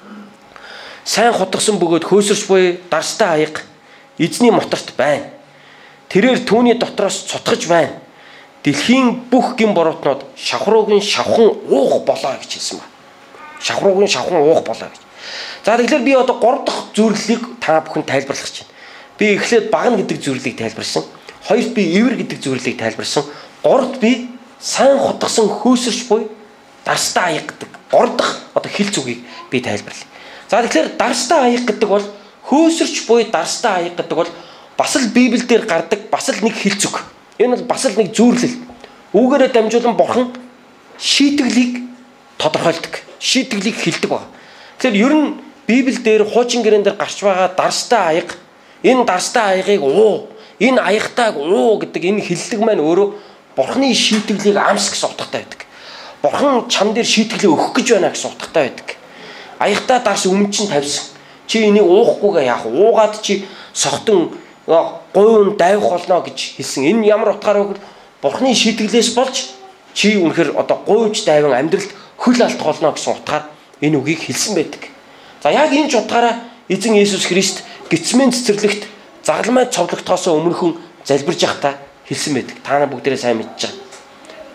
Сайн хутгасан бөгөөд хөөсөрч буй дарстай аяг эзний моторт байна. Тэрээр түүний дотроос цутгаж байна. Дэлхийн бүх гин буруутнууд шавхруугийн шавхан уух болоо гэж хэлсэн ба. Шавхруугийн шавхан уух болоо гэж. За тэгэхээр би одоо 3 дахь зөвлөлийг та бүхэн тайлбарлах гэж байна. Би эхлээд багна гэдэг зөвлөлийг тайлбарсан. Хоёрт би ивэр гэдэг зөвлөлийг тайлбарсан. Гуравт би сайн хутгасан хөөсөрч буй дарстай аяг гэдэг 3 дахь одоо хэлц үгийг би тайлбарлая. За тэгэхээр дарстай аяг гэдэг бол хөөсөрч буй дарстай аяг гэдэг бол бас л Библиэлд гардаг бас л нэг хэлц үг. Энэ бол бас л нэг зүйрлэл. Үүгээрээ дамжуулан Бурхан шийтгэлийг тодорхойлдог. Шийтгэлийг хэлдэг байна. Тэгэхээр ер нь Библиэлд хуучин гэрэн дээр гарч байгаа дарстай аяг, энэ дарстай аягыг уу, энэ аягтайг уу гэдэг энэ хэллэг маань өөрөө Бурханы шийтгэлийг амс гэсэн утгатай байдаг. Бурхан чам дээр шийтгэлээ өгөх гэж байна гэсэн утгатай байдаг. Аягтай дарс өмнө чинь тавьсан. Чи энийг уухгүйгээ яах? Уугаад чи сохтон гуйн дайвах болно гэж хэлсэн. Энэ ямар утгаараа вэ? Бурханы шийтгэлээс болж чи үнэхээр одоо гуйж дайван амьдралд хөл алдах болно гэсэн утгаар энэ үгийг хэлсэн байдаг. За яг энэ ч утгаараа эзэн Есүс Христ Гетсеман цэцэрлэгт загалмай цовлогдохоос өмнөхөн залбирж явахдаа хэлсэн байдаг. Та нар бүгдээрээ сайн мэдж байгаа.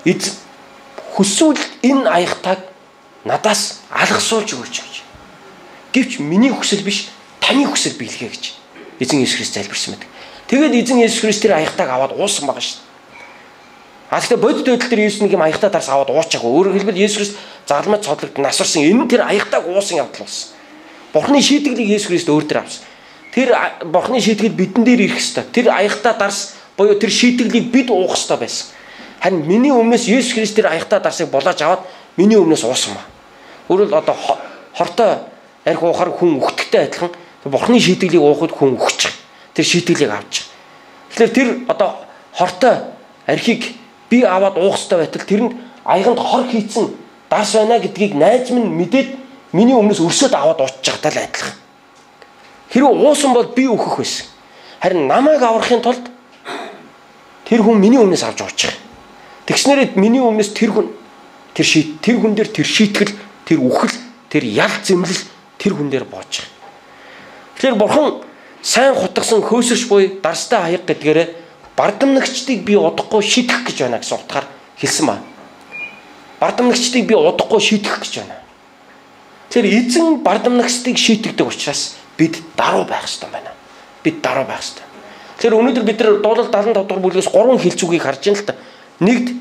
Хүсвэл энэ аягтайг надаас алгасуулж өгөөч гэж. Гэвч миний хүсэл биш, таны хүсэл биелгээ гэж эзэн Есүс Христ залбирсан байдаг. Тэгээд эзэн Есүс Христ тэр аягтайг аваад уусан байгаа шүү дээ. Гэхдээ бодит байдал дээр Есүс нэг юм аягтаа дарс аваад уучаагүй. Өөрөөр хэлбэл Есүс Христ загламж цодлогд насварсан. Энэ тэр аягтайг уусан явдал болсон. Бурхны шийтгэлийг Есүс Христ өөр дээр авсан. Тэр Бурхны шийтгэл бидэн дээр ирэх ёстой. Тэр аягтаа дарс буюу тэр шийтгэлийг бид уух ёстой байсан. Харин миний өмнөөс Есүс Христ тэр аягтаа дарсыг болоож аваад миний өмнөөс уусан ба. Өөрөөр одоо хортой арх уухаар хүн өгтөгтэй адилхан Бурхны шийтгэлийг уухад хүн өгчих. Тэр шийтгэлийг авчих. Тэгэхээр тэр одоо хортой архийг би аваад уух ёстой байтал тэрэнд аяганд хор хийцэн дарс байна гэдгийг найз минь мэдээд миний өмнөөс өрсөд аваад ууччих тал адилхан. Хэрвээ уусан бол би өөхөх байсан. Харин намайг аврахын тулд тэр хүн миний өмнөөс авч уучих. Тэгснээрээ миний өмнөөс тэр хүн дээр тэр шийтгэл, тэр үхэл, тэр ял зэмлэл тэр хүн дээр боочих. Тэгэхээр Бурхан сайн хутгсан хөөсөрч буй дарстай аяг гэдгээрээ бардамнагчдыг би удахгүй шийтгэх гэж байна гэсэн утгаар хэлсэн ба. Бардамнагчдыг би удахгүй шийтгэх гэж байна. Тэр эзэн бардамнагчдыг шийтгдэг учраас бид даруй байх ёстой байна. Бид даруй байх ёстой. Тэгэхээр өнөөдөр бид нар дуулал 75 дугаар бүлгээс 3 хилцүүгийг харж байна л та. Нэгд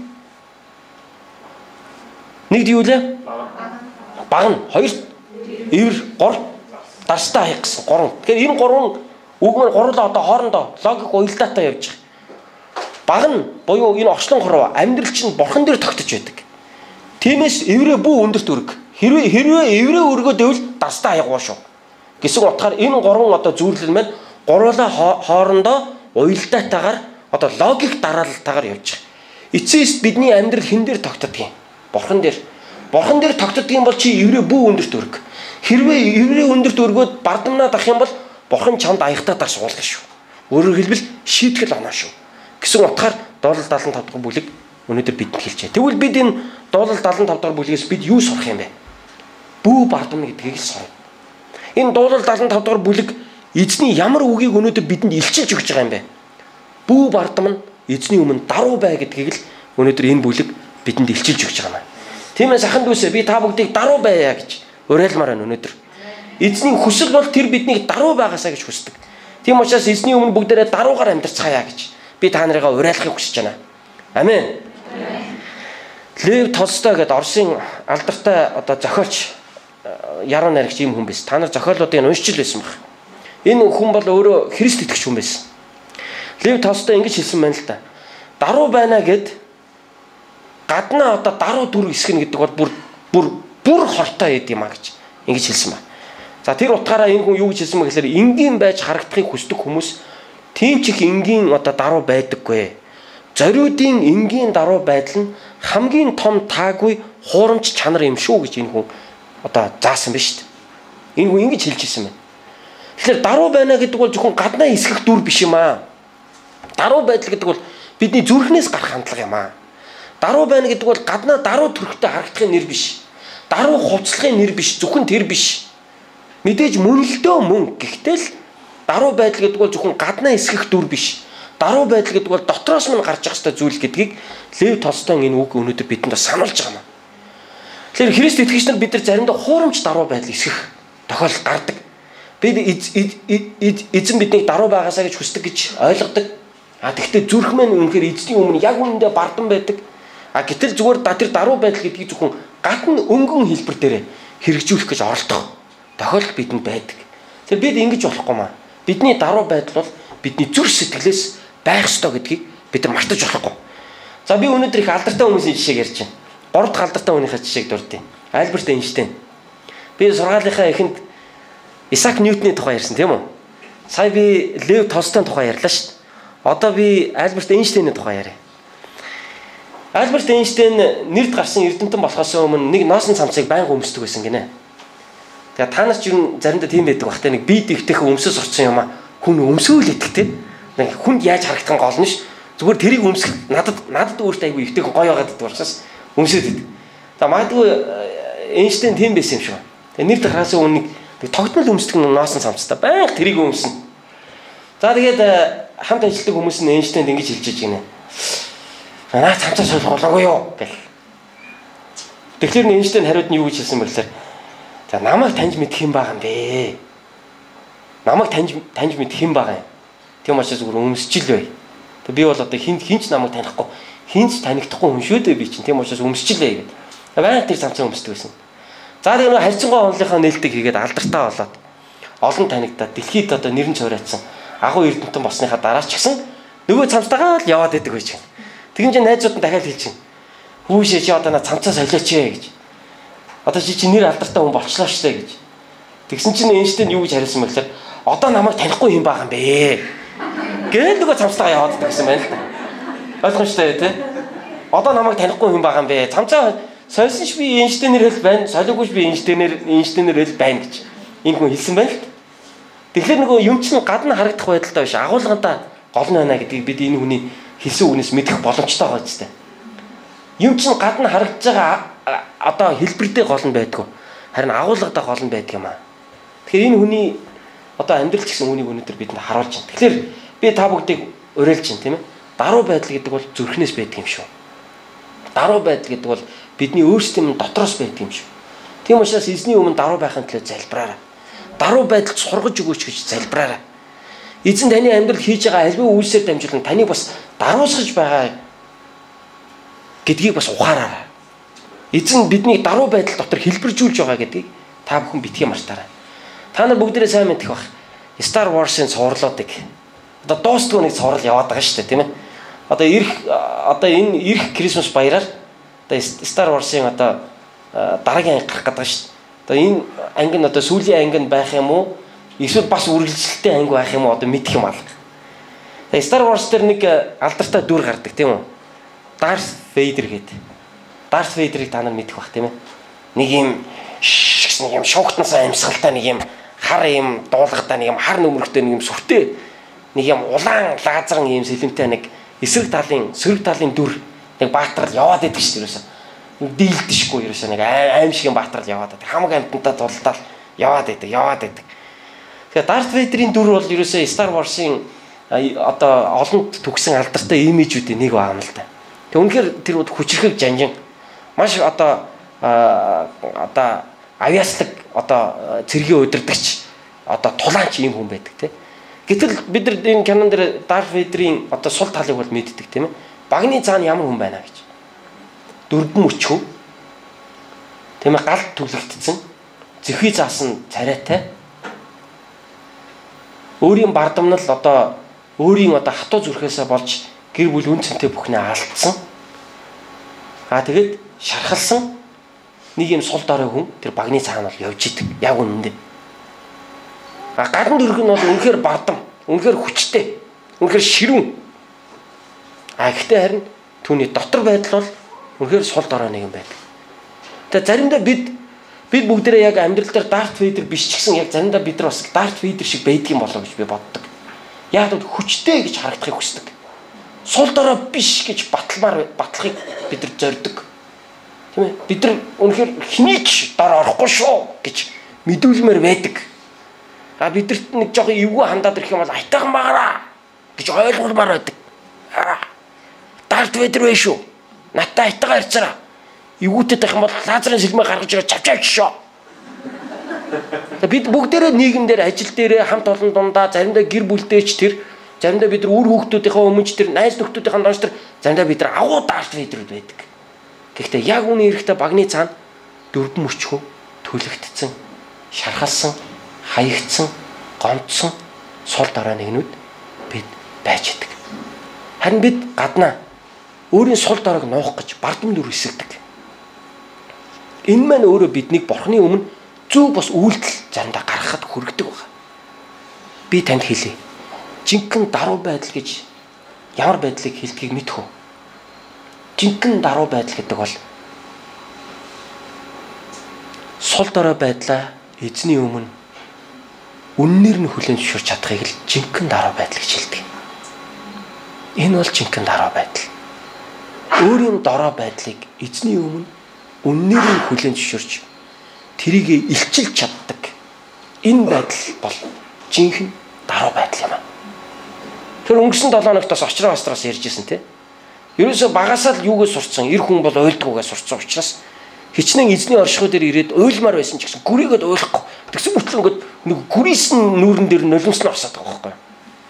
юу лээ? Багна. Хоёрт эвэр, гур, дарстай аяг гэсэн 3. Тэгэхээр энэ 3 үг маань гурлаа одоо хоорондоо логик уялдаатай явж байгаа. Багна буюу энэ орчлон хорвоо амьдрал чинь Бурхан дээр тогтож байдаг. Тиймээс эврээ бүү өндөрт өрг. Хэрвээ эврээ өргөөд байвал дарстай аяг уу шүү. Гэсэн утгаар энэ 3 одоо зүйлэл маань гурлаа хоорондоо уялдаатайгаар одоо логик дараалтайгаар явж байгаа. Эцэст бидний амьдрал хэн дээр тогтдог юм? Бурхан дээр. Бурхан дээр тогтдог юм бол чи эврээ бүү өндөрт өрг. Хэрвээ эврээ өндөрт өргөөд бардамнаад ах юм бол Бурхан чамд аягтаа дарс уулна шүү. Өөрөөр хэлбэл шийтгэл оноо шүү. Гэсэн утгаар дуулал 75 дахь бүлэг өнөөдөр бидэнд хэлж байна. Тэгвэл бид энэ дуулал 75 дахь бүлгээс бид юу сурах юм бэ? Бүү бардам гэдгийг сурна. Энэ дуулал 75 дахь бүлэг эзний ямар үгийг өнөөдөр бидэнд илчилж өгч байгаа юм бэ? Бүү бардам нь эзний өмнө даруй бай гэдгийг л өнөөдөр энэ бүлэг бидэнд илчилж өгч байгаа юм. Тиймээс ахын дүүсээ би та бүгдийг даруй байя гэж уриалмаар байна өнөөдөр. Эзний хүсэл бол тэр биднийг даруй байгаасаа гэж хүсдэг. Тийм учраас эзний өмнө бүгдээрээ даруугаар амьдарцгаая гэж би та нарыгаа уриалахыг хүсэж байна. Амен. Лев Толстой гэдэг Оросын алдартай одоо зохиолч яруу найрагч юм хүн байсан. Та нар зохиолуудыг уншиж байсан баг. Энэ хүн бол өөрөө Христ итгэж хүн байсан. Лев Толстой ингэж хэлсэн байна л да. Даруй байна гэд гаднаа одоо даруй дүр эсгэн гэдэг бол бүр хортой хэд юм а гэж ингэж хэлсэн байна. За тэр утгаараа энэ хүн юу гэж хэлсэн бэ гэхээр энгийн байж харагдахыг хүсдэг хүмүүс тийм ч их энгийн одоо даруй байдаггүй. Зориудын энгийн даруй байдал нь хамгийн том таагүй хуурамч чанар юм шүү гэж энэ хүн одоо заасан байна шүү дээ. Энэ хүн ингэж хэлж ирсэн байна. Тэгэхээр даруй байна гэдэг бол зөвхөн гаднаа эсгэх дүр биш юм аа. Даруй байдал гэдэг бол бидний зүрхнээс гарах хандлага юм аа. Даруй байна гэдэг бол гаднаа даруй төрхтэй харагдахын нэр биш. Даруй хувцлахын нэр биш, зөвхөн тэр биш. Мэдээж мөн л дөө мөн. Гэхдээ л даруй байдал гэдэг бол зөвхөн гаднаа эсгэх дүр биш. Даруй байдал гэдэг бол дотроос нь гарч ирэх ёстой зүйл гэдгийг Лев Толстой энэ үг өнөөдөр бидэнд сануулж байгаа юм. Тэгэхээр Христ итгэгч нар бид нар заримдаа хуурамч даруй байдал эсгэх тохиолдол гардаг. Бид эзэн биднийг даруй байгаасаа гэж хүсдэг гэж ойлгодог. Тэгэхдээ зүрх маань үнэхээр эзний өмнө яг үнэндээ бардам байдаг. Гэтэл зүгээр тэр даруй байдал гэдгийг зөвхөн гадна өнгөн хэлбэр дээр хэрэгжүүлэх гэж оролдох тохиолдол бидэнд байдаг. Тэгэхээр бид ингэж болохгүй маа. Бидний даруй байдал бол бидний зүрх сэтгэлээс байх ёстой гэдгийг бид нар мартаж болохгүй. За би өнөөдөр их алдартай хүмүүсийн жишээг ярьж байна. 3 дахь алдартай хүнийхээ жишээг дурдъя. Альберт Эйнштейн. Би сургаалынхаа эхэнд Исаак Ньютоны тухай ярьсан тийм үү? Сая би Лев Толстойн тухай ярьлаа шүү дээ. Одоо би Альберт Эйнштейний тухай яриа. Альберт Эйнштейн нэрд гарсан эрдэмтэн болохоос өмнө нэг носон цамцыг байнга өмсдөг байсан гинэ. Тэгээ та нар ч юм заримдаа тийм байдаг бах те нэг бие дэвтэйхэн өмсөс орсон юм а. Хүн өмсөөл идэх те. Нэг хүнд яаж харагдах гол нь ш. Зүгээр тэрийг өмсөх надад өөртөө айгүй өвтэйхэн гоё байгаад байдаг учраас өмсөд идэв. За магадгүй Эйнштейн тийм байсан юм шиг байна. Тэгээ нэр гараас өмнө нэг тогтмол өмсдөг носон цамцтай байнга тэрийг өмснө. За тэгээд хамт ажилладаг хүмүүс нь Эйнштейнд ингэж хэлж гинэ. Наа цамцаа сольж болоогүй юу гэл. Тэгэхээр Эйнштейн хариуд нь юу гэж хэлсэн бэ гэхээр за намайг таньж мэдэх юм байгаа юм бэ. Намайг таньж мэдэх юм байгаа юм. Тийм учраас зүгээр өмсчил бай. Тэг би бол одоо хинч намайг танихгүй, хинч танигдахгүй хүн шүү дээ би чинь. Тийм учраас өмсчил бай гэдэг. Баян тэр цамцаа өмсдөг байсан. За тэр нөө харьцангуй онлынхаа нээлтийг хийгээд алдартай болоод олон танигдаад дэлхийд одоо нэрэн цорайтсан агуу эрдэмтэн болсныхаа дараа ч гэсэн нөгөө цамцтайгаа л яваад идэг байж гэн. Тэгин чинь найзууд нь дахиад хэлж гин. Хүүшээ чи одоо на цамцаа солиоч ээ гэж. Одоо чи нэр алдартай хүн болчлоо штэ гэж. Тэгсэн чинь Эйнштейн юу гэж хариулсан бэ гэхээр одоо намайг танихгүй юм байгаа юм бэ. Гээл нөгөө цамцтайгаа яваад идэг гэсэн байна л да. Ойлгомжтой тий? Одоо намайг танихгүй юм байгаа юм бэ. Цамцаа сольсон ш би Эйнштейнээр хэл байна. Солиогүйш би Эйнштейнээр хэл байна гэж. Энэ хүн хэлсэн байна л да. Тэгэхээр нөгөө юм чинь гадна харагдах байдалтай биш. Агуулгантаа гол нь байна гэдгийг бид энэ хүний хэлсэн үгнээс мэдэх боломжтой байгаа ч тийм. Юм чинь гадна харагдж байгаа одоо хэлбэрдээ гол нь байдгүй. Харин агуулгадаа гол нь байдаг юм аа. Тэгэхээр энэ хүний одоо амьдрал гэсэн үнийг өнөөдөр бидэнд харуулж байна. Тэгэхээр би та бүгдийг уриалж байна тийм ээ. Даруй байдал гэдэг бол зүрхнээс байдаг юм шүү. Даруй байдал гэдэг бол бидний өөрсдийн дотроос байдаг юм шүү. Тийм учраас эзний өмнө даруй байхын төлөө залбираарай. Даруй байдалд сургаж өгөөч гэж залбираарай. Эзэн таны амьдрал хийж байгаа альбаа үйлсээр дамжуулан таныг бас даруусгаж байгаа гэдгийг бас ухаараарай. Эзэн бидний даруй байдал дотор хэлбэржүүлж байгаа гэдгийг та бүхэн битгий мартаарай. Та нар бүгдээрээ сайн мэдэх бах. Star Wars-ын цувралуудыг одоо дуустгүй нэг цуврал яваад байгаа шүү дээ, тийм ээ. Одоо энэ ирэх Крисмас баяраар одоо Star Wars-ын одоо дараагийн анги гарах гэдэг шүү дээ. Одоо энэ анги нь одоо сүүлийн анги нь байх юм уу? Эсвэл бас үргэлжлэлтэй анги байх юм уу? Одоо мэдэх юм алга. Тэгээ Star Wars дээр нэг алдартай дүр гардаг тийм үү? Darth Vader гэдэг. Darth Vader-ыг та нар мэдэх бах тийм ээ. Нэг юм шуугтнасаа амьсгалтай нэг юм хар юм дуулгатай нэг юм хар нөмрөгтэй нэг юм сүртэй нэг юм улаан лазерын юм сэлэмтэй нэг сөрөг талын дүр нэг баатарл яваад идэг шүү дээ. Дийлдэшгүй ерөөсөө нэг аим шиг юм баатарл яваад идэг. Хамаг амтнтаа тулдаал яваад идэг. Тэгэхээр Darth Vader-ийн дүр бол ерөөсөө Star Wars-ын одоо олонд төгсөн алдартай имижүүдийн нэг байгаа юм л да. Тэг үнэхээр тэр хүчрхэг жанжин маш одоо авьяаслаг одоо цэргийн удирдагч одоо тулаанч юм хүн байдаг тий. Гэтэл бид нар энэ кинон дээр Darth Vader-ийн одоо сул талыг бол мэддэг тийм ээ. Багны цаана ямар хүн байна гэж. Дөрвөн өчхөв. Тийм ээ галд түлэгдсэн. Зөхий заасан царайтай. Өөрийн бардамнал одоо өөрийн одоо хатуу зүрхээсээ болж гэр бүл үн цэнтэй бүхнээ алдсан. Тэгээд шархалсан нэг юм сул дорой хүн тэр багны цаана бол явж идэг. Яг үнэндээ. Гадна дөрөг нь бол үнэхээр бардам, үнэхээр хүчтэй, үнэхээр ширүүн. Гэхдээ харин түүний дотор байдал бол үнэхээр сул дорой нэг юм байдаг. Тэгээ заримдаа бид бүгдээрээ яг амьдрал дээр Darth Vader биш ч гэсэн яг заримдаа бид нар бас Darth Vader шиг байдаг юм болоо гэж би боддог. Яг л хүчтэй гэж харагдахыг хүсдэг. Сул дорой биш гэж батлахыг бид нар зорддог. Тийм ээ. Бид нар үнэхээр хинээч дор орохгүй шүү гэж мэдүүлмээр байдаг. Бидэрт нэг жоохон эвгүй хандаад ирэх юм бол айтайхан байгаараа гэж ойлгуулмаар байдаг. Darth Vader вэ шүү. Натаа айтайгаа ирцээраа. Эвгүүтэй тах юм бол лазерын сэлмээ гаргаж ирээ чавчаач шүү. Бид бүгдээрээ нийгэмдэр ажил дээрээ хамт олон дундаа заримдаа гэр бүлдээч тэр заримдаа бид нар үр хүүхдүүдийнхээ өмнөч тэр найз нөхдүүдийнхээ донч тэр заримдаа бид нар агуу Darth Vader байдаг. Гэхдээ яг үүний эрэхтэй багны цаана дөрвөн мөчхөө төлөгдсөн, шархалсан, хаягдсан, гомдсон сул дараа нэгнүүд бид байж идэг. Харин бид гаднаа өөрийн сул дарааг нуух гэж бардам дүр эсэгдэг. Энэ маань өөрөө биднийг Бурхны өмнө зөв бас үйлдэл заримдаа гаргахад хүргэдэг байна. Би танд хэлье. Жинхэнэ даруй байдал гэж ямар байдлыг хэлдгийг мэдэх үү? Жинхэнэ даруй байдал гэдэг бол сул дорой байдлаа эзний өмнө үннээр нь хүлээн зөвшөөрч чадахыг л жинхэнэ даруй байдал гэж хэлдэг. Энэ бол жинхэнэ даруй байдал. Өөрийн дорой байдлыг эзний өмнө үннээр нь хүлээн зөвшөөрч тэрийг илчилж чаддаг. Энэ байдал бол жинхэнэ даруй байдал юм аа. Тэр өнгөрсөн 7 хоногт бас очроо бастраас ярьжсэн тий. Ерөөсө багасаа л юугээс сурцсан, эр хүн бол уйлдгуугаас сурцсан учраас хичнээн эзний оршихуй дээр ирээд уйлмаар байсан ч гэсэн гүрийгээд уйлахгүй. Тэгсэн мөртлөө ингээд нэг гүрийсэн нүүрэн дээр нулимс нь орсаад байгаа байхгүй.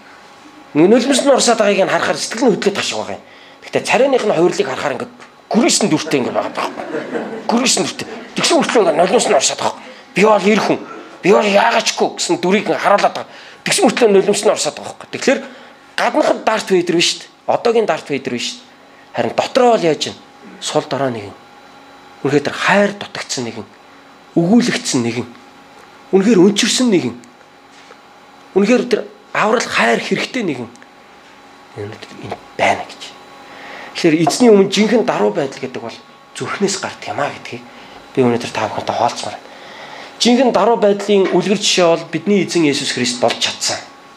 Нэг нулимс нь орсаад байгааг нь харахаар сэтгэл нь хөдлөд ташиг байгаа юм. Гэхдээ царайных нь хувирлыг харахаар ингээд гүрийсэн дүртэй ингээд байгаа байхгүй. Гүрийсэн дүртэй. Тэгсэн мөртлөө ингээд нулимс нь орсаад байгаа. Би бол эр хүн. Би бол яагаачгүй гэсэн дүрийг харуулад байгаа. Тэгсэн мөртлөө нулимс нь орсоод байгаа байхгүй. Тэгэхээр гаднахад Дарт Вейдер биш шүү дээ. Одоогийн Дарт Вейдер биш шүү дээ. Харин дотроо бол яаж юм? Сул дорой нэгэн. Үнэхээр тэр хайр дутагдсан нэгэн. Өгүүлэгдсэн нэгэн. Үнэхээр өнчирсэн нэгэн. Үнэхээр тэр аврал хайр хэрэгтэй нэгэн. Энэ байна гэж. Тэгэхээр эзний өмнө жинхэнэ даруй байдал гэдэг бол зүрхнээс гардаг юм а гэдгийг би өнөөдөр та бүхэнтэй хаалцмаар байна. Жинхэнэ даруй байдлын үлгэр жишээ бол бидний эзэн Есүс Христ болж чадсан.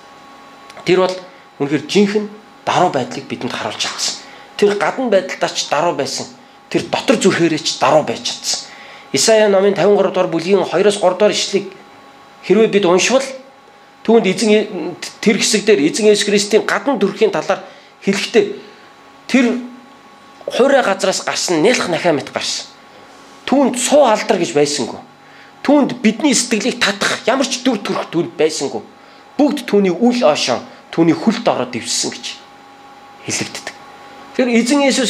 Тэр бол үнэхээр жинхэнэ даруй байдлыг бидэнд харуулж чадсан. Тэр гадна байдалтаач даруй байсан. Тэр дотор зүрхээрээч даруй байж чадсан. Исая номын 53 дугаар бүлгийн 2-3 дугаар ишлэгийг хэрвээ бид уншвал түүнд эзэн тэр хэсэг дээр эзэн Есүс Христийн гадна төрхийн талаар хэлэхдээ тэр хуурай газраас гарсан нялх нахаа мэт гарсан. Түүнд суу алдар гэж байсангүй. Түүнд бидний сэтгэлийг татах ямар ч дүр төрх түүнд байсангүй. Бүгд түүний үл оошон, түүний хүлд ороод ивссэн гэж хэлэгддэг. Тэгэхээр эзэн Есүс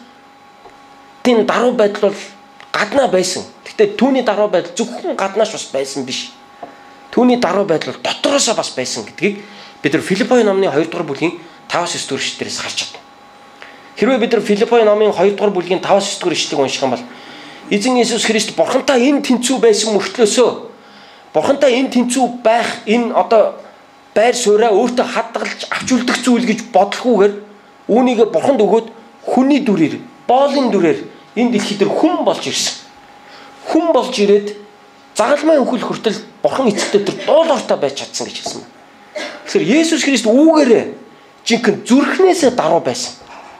Христийн даруй байдал бол гаднаа байсан. Гэхдээ түүний даруй байдал зөвхөн гаднааш бас байсан биш. Түүний даруй байдал бол дотроосоо бас байсан гэдгийг бид нар Филиппой номын 2 дугаар бүлгийн 5-9 дугаар ишлэлээс харж байна. Хэрвээ бид нар Филиппой номын 2 дугаар бүлгийн 5-9 дугаар ишлэгийг унших юм бол эзэн Есүс Христ бурхантай энэ тэнцүү байсан мөртлөөсөө бурхантай энэ тэнцүү байх энэ одоо байр сууриа өөртөө хадгалж авч үлдэх зүйл гэж бодлохгүйгээр үүнийг бурханд өгөөд хүний дүрээр, боолын дүрээр энэ дэлхий дээр хүн болж ирсэн. Хүн болж ирээд загалмай өхөл хүртэл бурхан эцэгтэй тэр дуулууртай байж чадсан гэж хэлсэн байна. Тэгэхээр Есүс Христ үүгээрээ жинхэнэ зүрхнээсээ даруй байсан.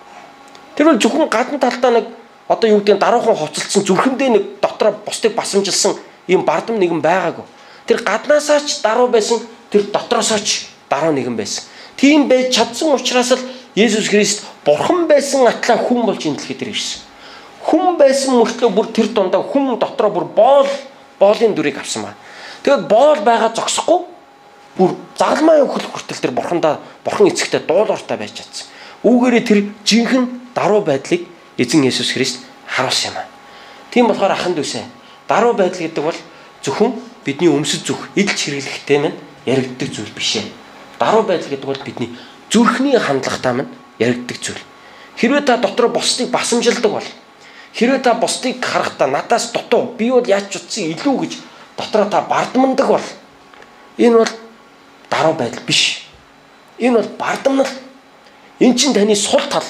Тэр бол зөвхөн гадна талдаа нэг одоо юу гэдэг нь даруухан хоцолцсон зүрхэндээ нэг дотроо бусдыг басамжилсан ийм бардам нэгэн байгаагүй. Тэр гаднаасаа ч даруй байсан, тэр дотроосоо ч даруй нэгэн байсан. Тийм байж чадсан учраас л Есүс Христ бурхан байсан атлаа хүн болж энэ дэлхий дээр ирсэн. Хүн байсан мөртлөө бүр тэр дундаа хүн дотроо бүр боолын дүрийг авсан ба. Тэгээд боол байгаа зогсохгүй бүр загалмай өхөл хүртэл тэр бурхан эцэгтэй дуулууртай байж чадсан. Үүгээрээ тэр жинхэнэ даруй байдлыг эзэн Есүс Христ харуулсан юм аа. Тийм болохоор ахын дүүсээ даруй байдал гэдэг бол зөвхөн бидний өмсөж зүх эдл чиргэлэгтэй мань яригддаг зүйл биш ээ. Даруй байдал гэдэг бол бидний зүрхний хандлагатай мань яригддаг зүйл. Хэрвээ та дотроо бусдыг басамжилдаг бол хэрвээ та бусдыг харахтаа надаас дутуу би бол яаж ч утсан илүү гэж дотроо та бардамнадаг бол энэ бол даруй байдал биш. Энэ бол бардамнал. Энэ чинь таны сул тал.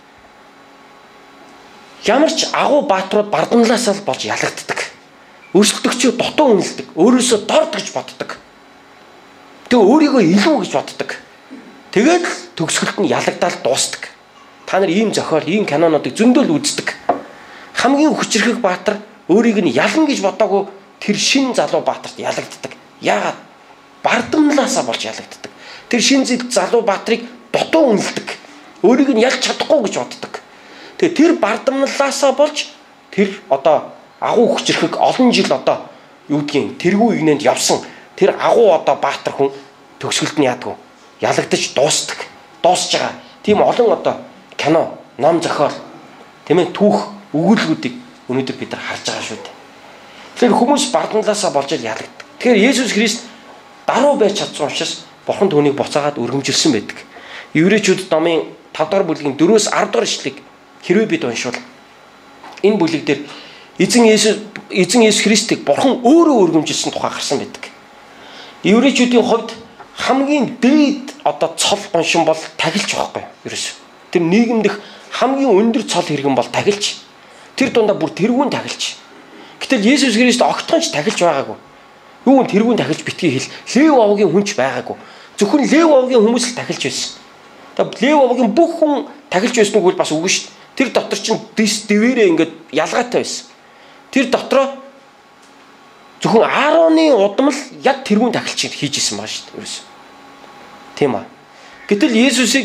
Ямар ч агуу бааtruуд бардамлаасаа л болж ялагддаг. Өрсөлдөгчөө дутуу үнэлдэг. Өөрөөсөө дорд гэж боддог. Тэгээ өөрийгөө илүү гэж боддог. Тэгээд төгсгөлт нь ялагдаад дуустдаг. Та нар ийм зохиол, ийм кинонуудыг зөндөл үздэг. Хамгийн хүчрхэг баатар өөрийг нь ялна гэж бодоогүй тэр шин залуу баатарт ялагддаг. Яагаад? Бардамлаасаа болж ялагддаг. Тэр шин залуу баатрыг дутуу үнэлдэг. Өөрийг нь ялж чадахгүй гэж боддог. Тэгээ тэр бардамлаасаа болж тэр одоо агуу хүчрхэг олон жил одоо юу гэдгийг тэргүй игнэнд явсан тэр агуу одоо баатар хүн төгсгөлд нь яадаг вэ? Ялагдаж дуустдаг. Дуусж байгаа. Тийм олон одоо кино, ном зохиол, тийм ээ түүх, өгүүлбэрүүдийг өнөөдөр бид нар харж байгаа шүү дээ. Тэгэхээр хүмүүс бардамлаасаа болж ялагддаг. Тэгэхээр Есүс Христ даруй байж чадсан учраас Бурхан түүнийг буцаагаад өргөмжилсөн байдаг. Еврейчүүд номын 5 дугаар бүлгийн 4-өөс 10 дугаар ишлэгийг хэрвээ бид уншвал энэ бүлэг дээр эзэн Есүс Христийг Бурхан өөрөө өргөмжилсөн тухай гарсан байдаг. Еврейчүүдийн хувьд хамгийн дээд одоо цол гоншин бол тахилч байхгүй юу? Ерөөс. Тэр нийгэмдэх хамгийн өндөр цол хэрэгэн бол тахилч. Тэр дундаа бүр тэргүүн тахилч. Гэтэл Есүс Христ огтхонч тахилч байгаагүй. Юу тэргүүн тахилч битгий хэл. Лев овгийн хүнч байгаагүй. Зөвхөн Лев овгийн хүмүүс л тахилч байсан. Тэгээд Лев овгийн бүх хүн тахилч байсан үг бол бас үгүй шүү дээ. Тэр дотор чинь дэвээрээ ингээд ялгаатай байсан. Тэр дотроо зөвхөн Аароны удам л яг тэрүүн тахилчийг хийж исэн байгаа шүү дээ. Ерөөс. Тийм аа. Гэтэл Есүсийг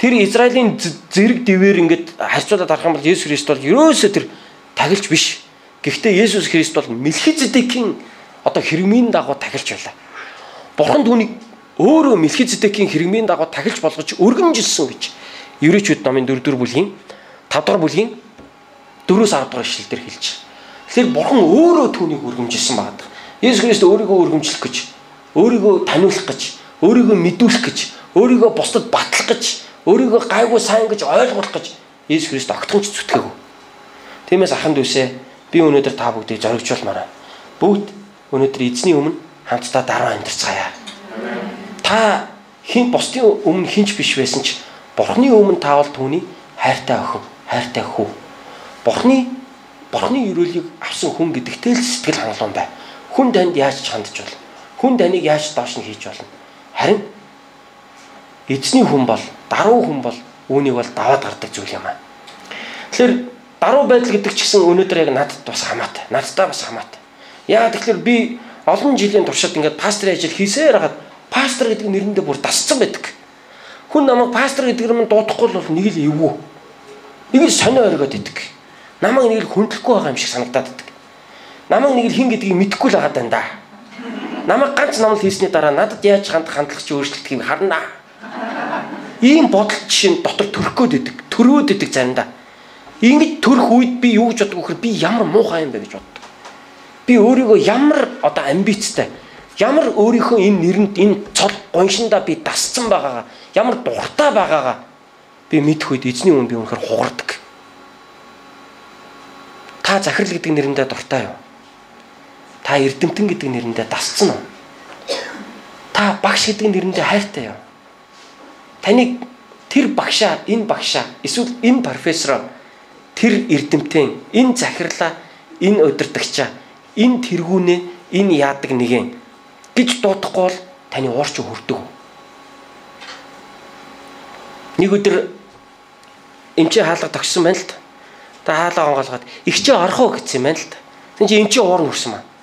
Тэр Израилийн зэрэг дивээр ингээд харьцуулаад харах юм бол Есүс Христ бол ерөөсөө тэр тахилч биш. Гэхдээ Есүс Христ бол Мелхизедекийн одоо хэрэгмийн дагуу тахилч байлаа. Бурхан түүнийг өөрөө Мелхизедекийн хэрэгмийн дагуу тахилч болгож өргөмжилсөн гэж Еврейчүүд номын 4-р бүлгийн 5-р бүлгийн 4-өөс 10-р ишлэл дээр хэлж байгаа. Тэгэхээр Бурхан өөрөө түүнийг өргөмжилсөн байгаа. Есүс Христ өөрийгөө өргөмжлөх гэж, өөрийгөө таниулах гэж, өөрийгөө мэдүүлэх гэж, өөрийгөө бусдад батлах гэж, өөрийгөө гайгүй сайн гэж ойлгуулах гэж Есүс Христ огтхонч зүтгээгүй. Тиймээс ахын дүүсээ би өнөөдөр та бүгдийг зоригжуулмаар. Бүгд өнөөдөр эзний өмнө хамтдаа дараа амьдарцгаая. Та хин бусдын өмнө хинч биш байсан ч Бурхны өмнө таавал түүний хайртай охин, хайртай хүү. Бурхны өрөөлийг авсан хүн гэдэгтэй л сэтгэл хангалуун бай. Хүн танд яаж хандж болно? Хүн таныг яаж доош нь хийж болно? Харин эзний хүн бол, даруй хүн бол үүнийг бол даваад гардаг зүйл юм аа. Тэгэхээр даруй байдал гэдэг ч гэсэн өнөөдөр яг надад бас хамаатай. Надтай бас хамаатай. Яагаад тэгэхээр би олон жилийн туршид ингээд пасторын ажил хийсээр хагаад пастор гэдэг нэрэндээ бүр дасцсан байдаг. Хүн намайг пастор гэдэг юм дуудахгүй бол нэг л эвгүй. Нэг л сонио оргиод идэг. Намайг нэг л хүндлэхгүй байгаа юм шиг санагдаад идэг. Намайг нэг л хин гэдгийг мэдэхгүй л байгаа даа. Намайг ганц намал хийсний дараа надад яаж хандлах чи өөрчлөлтгийг харна. Ийм бодол чинь дотор төрөх гээд идэг. Төрөөд идэг заримдаа. Ингэж төрөх үед би юу гэж боддог вэ? Би ямар муухай юм бэ гэж боддог. Би өөрийгөө ямар одоо амбицтай, ямар өөрийнхөө энэ нэрэнд энэ цол гоншиндаа би дасцсан байгаагаа, ямар дуртай байгаагаа би мэдэх үед эзний өмнө би үнэхээр хугардаг. Та захирал гэдэг нэрэндээ дуртай юу? Та эрдэмтэн гэдэг нэрэндээ дасцсан уу? Та багш гэдэг нэрэндээ хайртай юу? Таныг тэр багшаа, энэ багшаа, эсвэл энэ профессороо, тэр эрдэмтэн, энэ захирлаа, энэ удирдагчаа, энэ тэргүүнээ, энэ яадаг нэгэн гэж дуудахгүй бол таны уурч хүрдэг. Нэг өдөр эмчээ хаалга тогссон байна л да. Та хаалга онгоолгоод ихчээ орох уу гэсэн юм байна л да. Тэгвэл чи эмчээ уурн хүрсэн маа.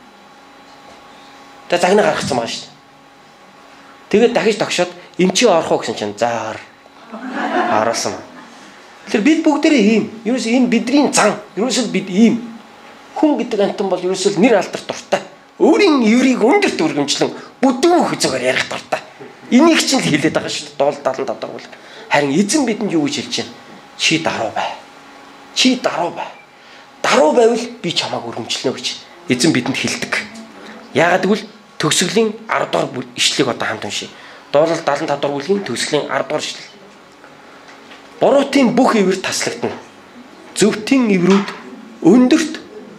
Та загнаа гаргацсан байгаа шүү дээ. Тэгээд дахиж тогшоод эмчээ орох уу гэсэн чинь заар харуулсан. Тэгэхээр бид бүгдээрээ ийм. Ерөөсөө энэ бидний зан. Ерөөсөө бид ийм. Хүн гэдэг антан бол ерөөсөө нэр алдарт дуртай. Өөрийн еврийг өндөрт өргөмжлөн бүдүүн хөзөөр ярих дуртай. Энийг чинь л хэлээд байгаа шүү дээ. Дуул 75 дахь бол. Харин эзэн бидэнд юу гэж хэлж байна? Чи даруй бай. Чи даруй бай. Даруй байвал би чамааг өргөмжлөнө гэж эзэн бидэнд хэлдэг. Яагаад гэвэл төгсгөлийн 10 дугаар ишлэгийг одоо хамт уншия. Дуул 75 дугаар бүлгийн төгсгөлийн 10 дугаар ишлэл. Буруутын бүх ивэр таслагдана. Зөвтийн иврүүд өндөрт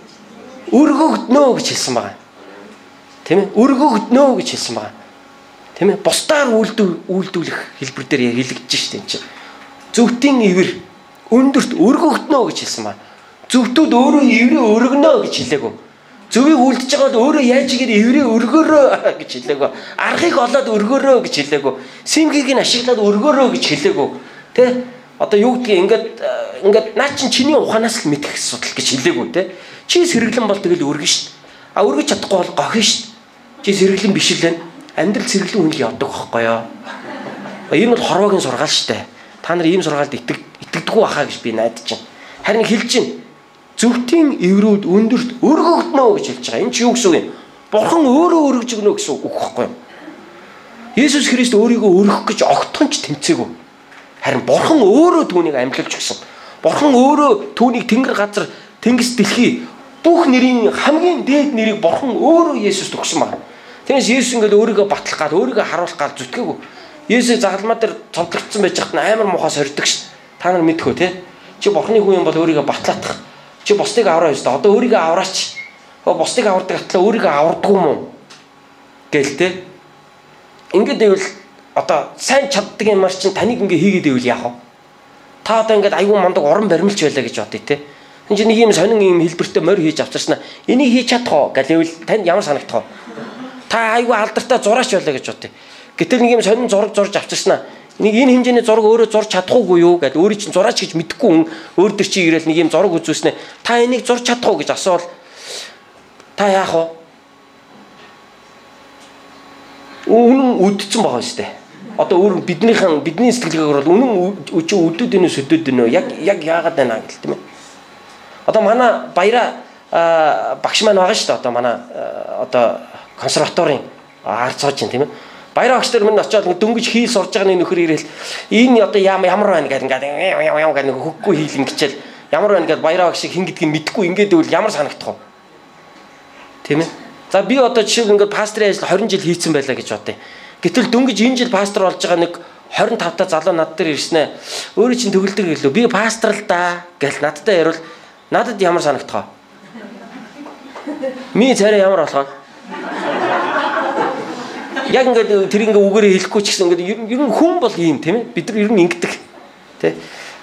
өргөгднө гэж хэлсэн байгаа. Тийм ээ? Өргөгднө гэж хэлсэн байгаа. Тийм ээ? Бусдаар үйлдүүлэх хэлбэр дээр хэлэгдэж штэ энэ чинь. Зөвтийн ивэр өндөрт өргөгднө гэж хэлсэн байна. Зөвтүүд өөрөө иврээ өргөнө гэж хэлээгөө. Зөвийг үлдэж байгаа бол өөрөө яаж игээр иврээ өргөөрөө гэж хэлээгөө. Аргыг олоод өргөөрөө гэж хэлээгөө. Симгийг нь ашиглаад өргөөрөө гэж хэлээгөө. Тэ? Одоо юу гэдгийг ингээд наа чиний ухаанаас л мэдэх асуудал гэж хэлээгөө те. Чи сэргэлэн бол тэгэл өргөн шít. А өргөж чадахгүй бол гохин шít. Чи сэргэлэн биш л байна. Амьдрал сэргэлэн хүн л явдаг байхгүй юу? Энэ бол хорвоогийн сургаал шít. Та нар ийм сургаалд итгэдэггүй баха гэж би найдаж байна. Харин хэлж байна. Зөвтийн эврүүд өндөрт өргөгднө гэж хэлж байгаа. Энэ чи юу гэсэн үг юм? Бурхан өөрөө өргөж өгнө гэсэн үг байхгүй юу? Есүс Христ өөрийгөө өргөх гэж огтхонч тэмцээгүй. Харин Бурхан өөрөө түүнийг амьлуулж өгсөн. Бурхан өөрөө түүнийг тэнгэр газар, тэнгис дэлхий бүх нэрийн хамгийн дээд нэрийг Бурхан өөрөө Есүст өгсөн байна. Тэгээс Есүс ингээд өөрийгөө батлах гал, өөрийгөө харуулах гал зүтгээгүй. Есүс загалмаа дээр цовдлогдсон байж хат амар муухай сорддог ш. Та нар мэдхөө те. Чи Бурханы хүн юм бол өөрийгөө батлаадах. Чи бусдыг авраа ёстой. Одоо өөрийгөө авраач. Бусдыг авардаг атлаа өөрийгөө авардгүй юм уу? Гээл те. Ингээд байвал одоо сайн чаддаг юмар чинь таныг ингээ хийгээд байвал яах вэ? Та одоо ингээд аюун мандаг уран баримлч байлаа гэж бодъё те. Энд чинь нэг юм сонин юм хэлбэртэй морь хийж авчирснаа. Энийг хийж чадах уу гэвэл танд ямар санагдах вэ? Та аюу алдартай зураач байлаа гэж бодъё. Гэтэл нэг юм сонин зураг зурж авчирснаа. Нэг энэ хэмжээний зураг өөрөө зурж чадахгүй юу гэд өөрийн чинь зураач гэж мэдхгүй хүн өөр төр чи ирээл нэг юм зураг үзүүлснэ. Та энийг зурж чадах уу гэж асуувал та яах вэ? Үнэн үдцэн байгаа шүү дээ. одоо өөр бидний сэтгэлгээгээр бол үнэн өчөө өдөөд энэ өдөд энэ яг яагаад байна гэл тийм ээ. Одоо манай баяра багш маань байгаа шүү дээ. Одоо манай одоо консерваторийн ард сууж юм тийм ээ. Баяр багш нар минь очиод дөнгөж хийл сурж байгаа нэг нөхөр ирээл энэ одоо ямар байна гэдэг ингээд нэг хөггүй хийл ингэчээл ямар байна гэдээ баяр багш хин гэдгийг мэдэхгүй ингээд үл ямар санагдах вэ? Тийм ээ. За би одоо жишээ нь ингээд пастрын ажил 20 жил хийцэн байлаа гэж бодъё. Гэтэл дөнгөж энэ жил пастор болж байгаа нэг 25 та залуу над дээр ирснэ. Өөрөө чинь төгөлдөр гэлөө. Би пастор л да гэл надтай ярил. Надад ямар санагдах вэ? Миний царай ямар болох вэ? Яг ингээд тэр ингээ үгээрээ хэлэхгүй ч гэсэн ингээд ер нь хүн бол ийм тийм ээ. Бид нар ер нь ингэдэг. Тэ.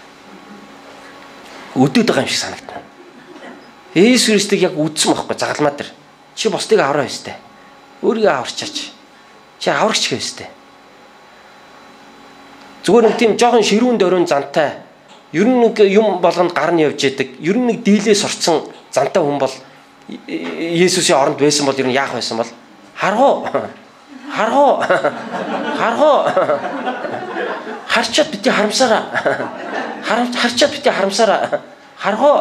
Өдөөд байгаа юм шиг санагдана. Есүс Христийг яг үдсэн байхгүй загалмаа дээр. Чи бусдыг авраа өстэй. Өөрийгөө аварчаач. Чи аврагч хэвстэй. Зүгээр нэг тийм жоохон ширүүн дөрөн зантай. Ер нь нэг юм болгонд гар нь явж яадаг. Ер нь нэг дийлээс орцсон зантай хүн бол Есүсийн оронд байсан бол ер нь яах байсан бол харгуу. Харчаад бити харамсараа. Харчаад бити харамсараа. Харгуу.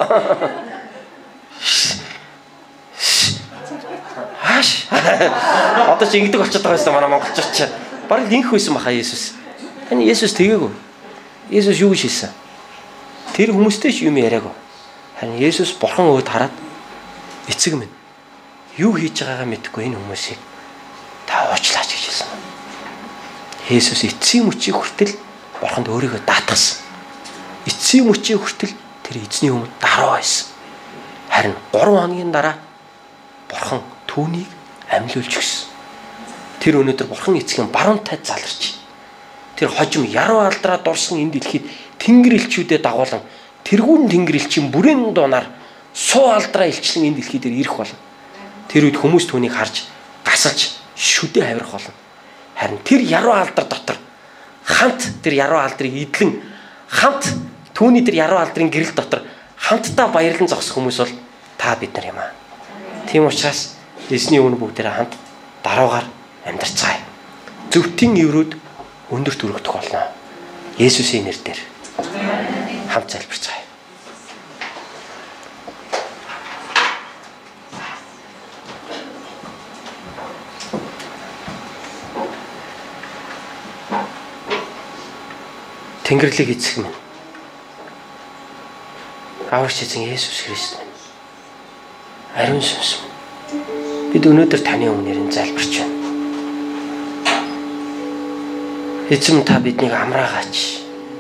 Хааш. Одоо чи ингэдэг болчиход байгаа юм манай монголчууд ч. Бараг линх хүйсэн баха Есүс. Таны Есүс тэгээгүй. Есүс юу гэж хэлсэн? Тэр хүмүүстэй ч юм яриаггүй. Харин Есүс бурхан өөд хараад эцэг минь юу хийж байгаагаа мэдэхгүй энэ хүмүүсийг та уучлаач гэж хэлсэн. Есүс эцсийн мөчийг хүртэл бурханд өөрийгөө даатгасан. Эцсийн мөчийг хүртэл тэр эзний өмнө даруй байсан. Харин 3 хоногийн дараа бурхан түүнийг амьлуулж өгсөн. Тэр өнөөдөр бурхан эцгийн баруун тайд заларч. Тэр хожим яруу алдраа дурсан энэ дэлхийд тэнгэр элчүүдэд дагуулan тэргүүн тэнгэр элчийн бүрээн дуунаар суу алдраа илчлэн энэ дэлхий дээр ирэх болно. Тэр үед хүмүүс түүнийг харж гасалж шүдэ хавирах болно. Харин тэр яруу алдар дотор хамт тэр яруу алдрыг идэлэн хамт түүний тэр яруу алдрын гэрэл дотор хамтдаа баярлан зогсох хүмүүс бол та бид нар юм аа. Тийм учраас эзний өмнө бүгдээрээ хамт даруугаар амьдарцгаая. Зөвхөн еврүүд өндөрт өргөдөх болно. Есүсийн нэрээр хамт залбирцгаая. Тэнгэрлэг эзэг минь. Аврагч эзэн Есүс Христ минь. Ариун сүнс. Бид өнөөдөр таны өмнөр залбирч байна. Эзэм та биднийг амраагаач.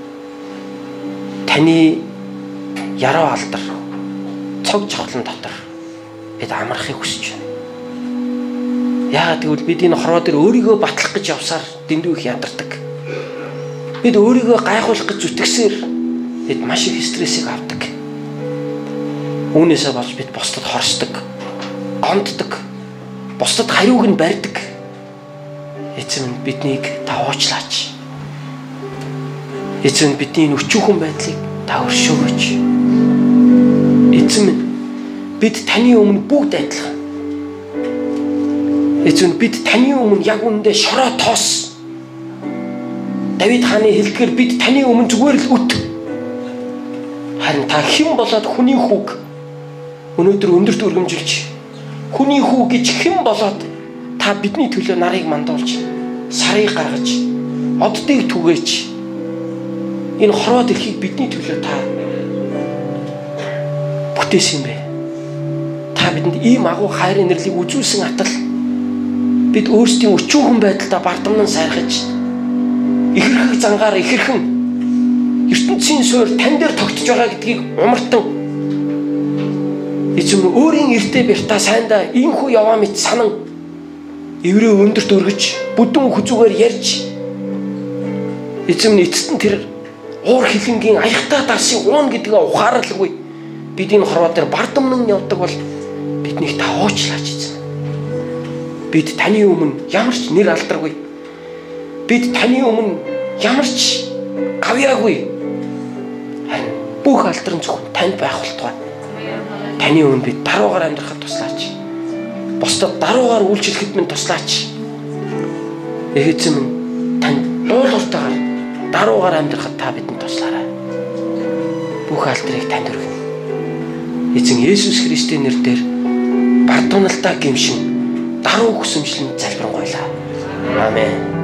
Таны яруу алдар цог жавхлан дотор бид амрахыг хүсэж байна. Яагаад гэвэл бид энэ хорвоо дээр өөрийгөө батлах гэж явсаар дэндүү их ядардаг. Бид өөрийгөө гайхуулах гэж зүтгэсээр бид маш их стрессийг авдаг. Үүнээсээ болж бид бусдад хорсдог, гомддог, бусдад хариуг нь барьдаг. Эзэм биднийг та уучлаач. Эзэм бидний өчүүхэн байдлыг та өршөөгөөч. Эзэм бид таны өмнө бүгд адилхан. Эзэм бид таны өмнө яг үүндээ шороо тоос. Давид хааны хэлдгээр бид таны өмнө зүгээр л үт. Харин та хэн болоод хүний хүүг өнөөдөр өндөрт өргөмжилж хүний хүү гэж хэн болоод та бидний төлөө нарыг мандуулж сарыг гаргаж оддыг түгээж энэ хорвоо дэлхийг бидний төлөө та бүтээсэн бэ. Та бидэнд ийм агуу хайр инэрлийг үзүүлсэн атал бид өөрсдийн өчүүхэн байдалтай бардамнан сайрхаж ихэрхэг зангаар ихэрхэн ертөнцийн суурь тань дээр тогтож байгаа гэдгийг умартан эзэм өөрийн эртээ бяртаа сайндаа ийхүү яваа мэт санан еврей өндөрт өргөж бүдүүн хүзүүгээр ярьж эзэм эцэст нь тэр уур хилэнгийн аягтай дарсыг уун гэдгээ ухааралгүй бид энэ хорвоо дээр бардамнан явдаг бол биднийг та уучлаач эзэм. Бид таны өмнө ямар ч нэр алдаргүй. Бид таны өмнө ямар ч гавьяагүй. Харин бүх алдар нь зөвхөн танд байх болтугай. Таны өмнө бид даруугаар амьдрахад туслаач. Бусдад даруугаар үйлчлэхэд минь туслаач. Эзэм танд дуулууртайгаар даруугаар амьдрахад та бидэнд туслаарай. Бүх алдрыг танд өргөнө. Эзэн Есүс Христийн нэрээр бардуналдаа гимшин даруу хүсэмжлэн залбирanгуйлаа. Амен.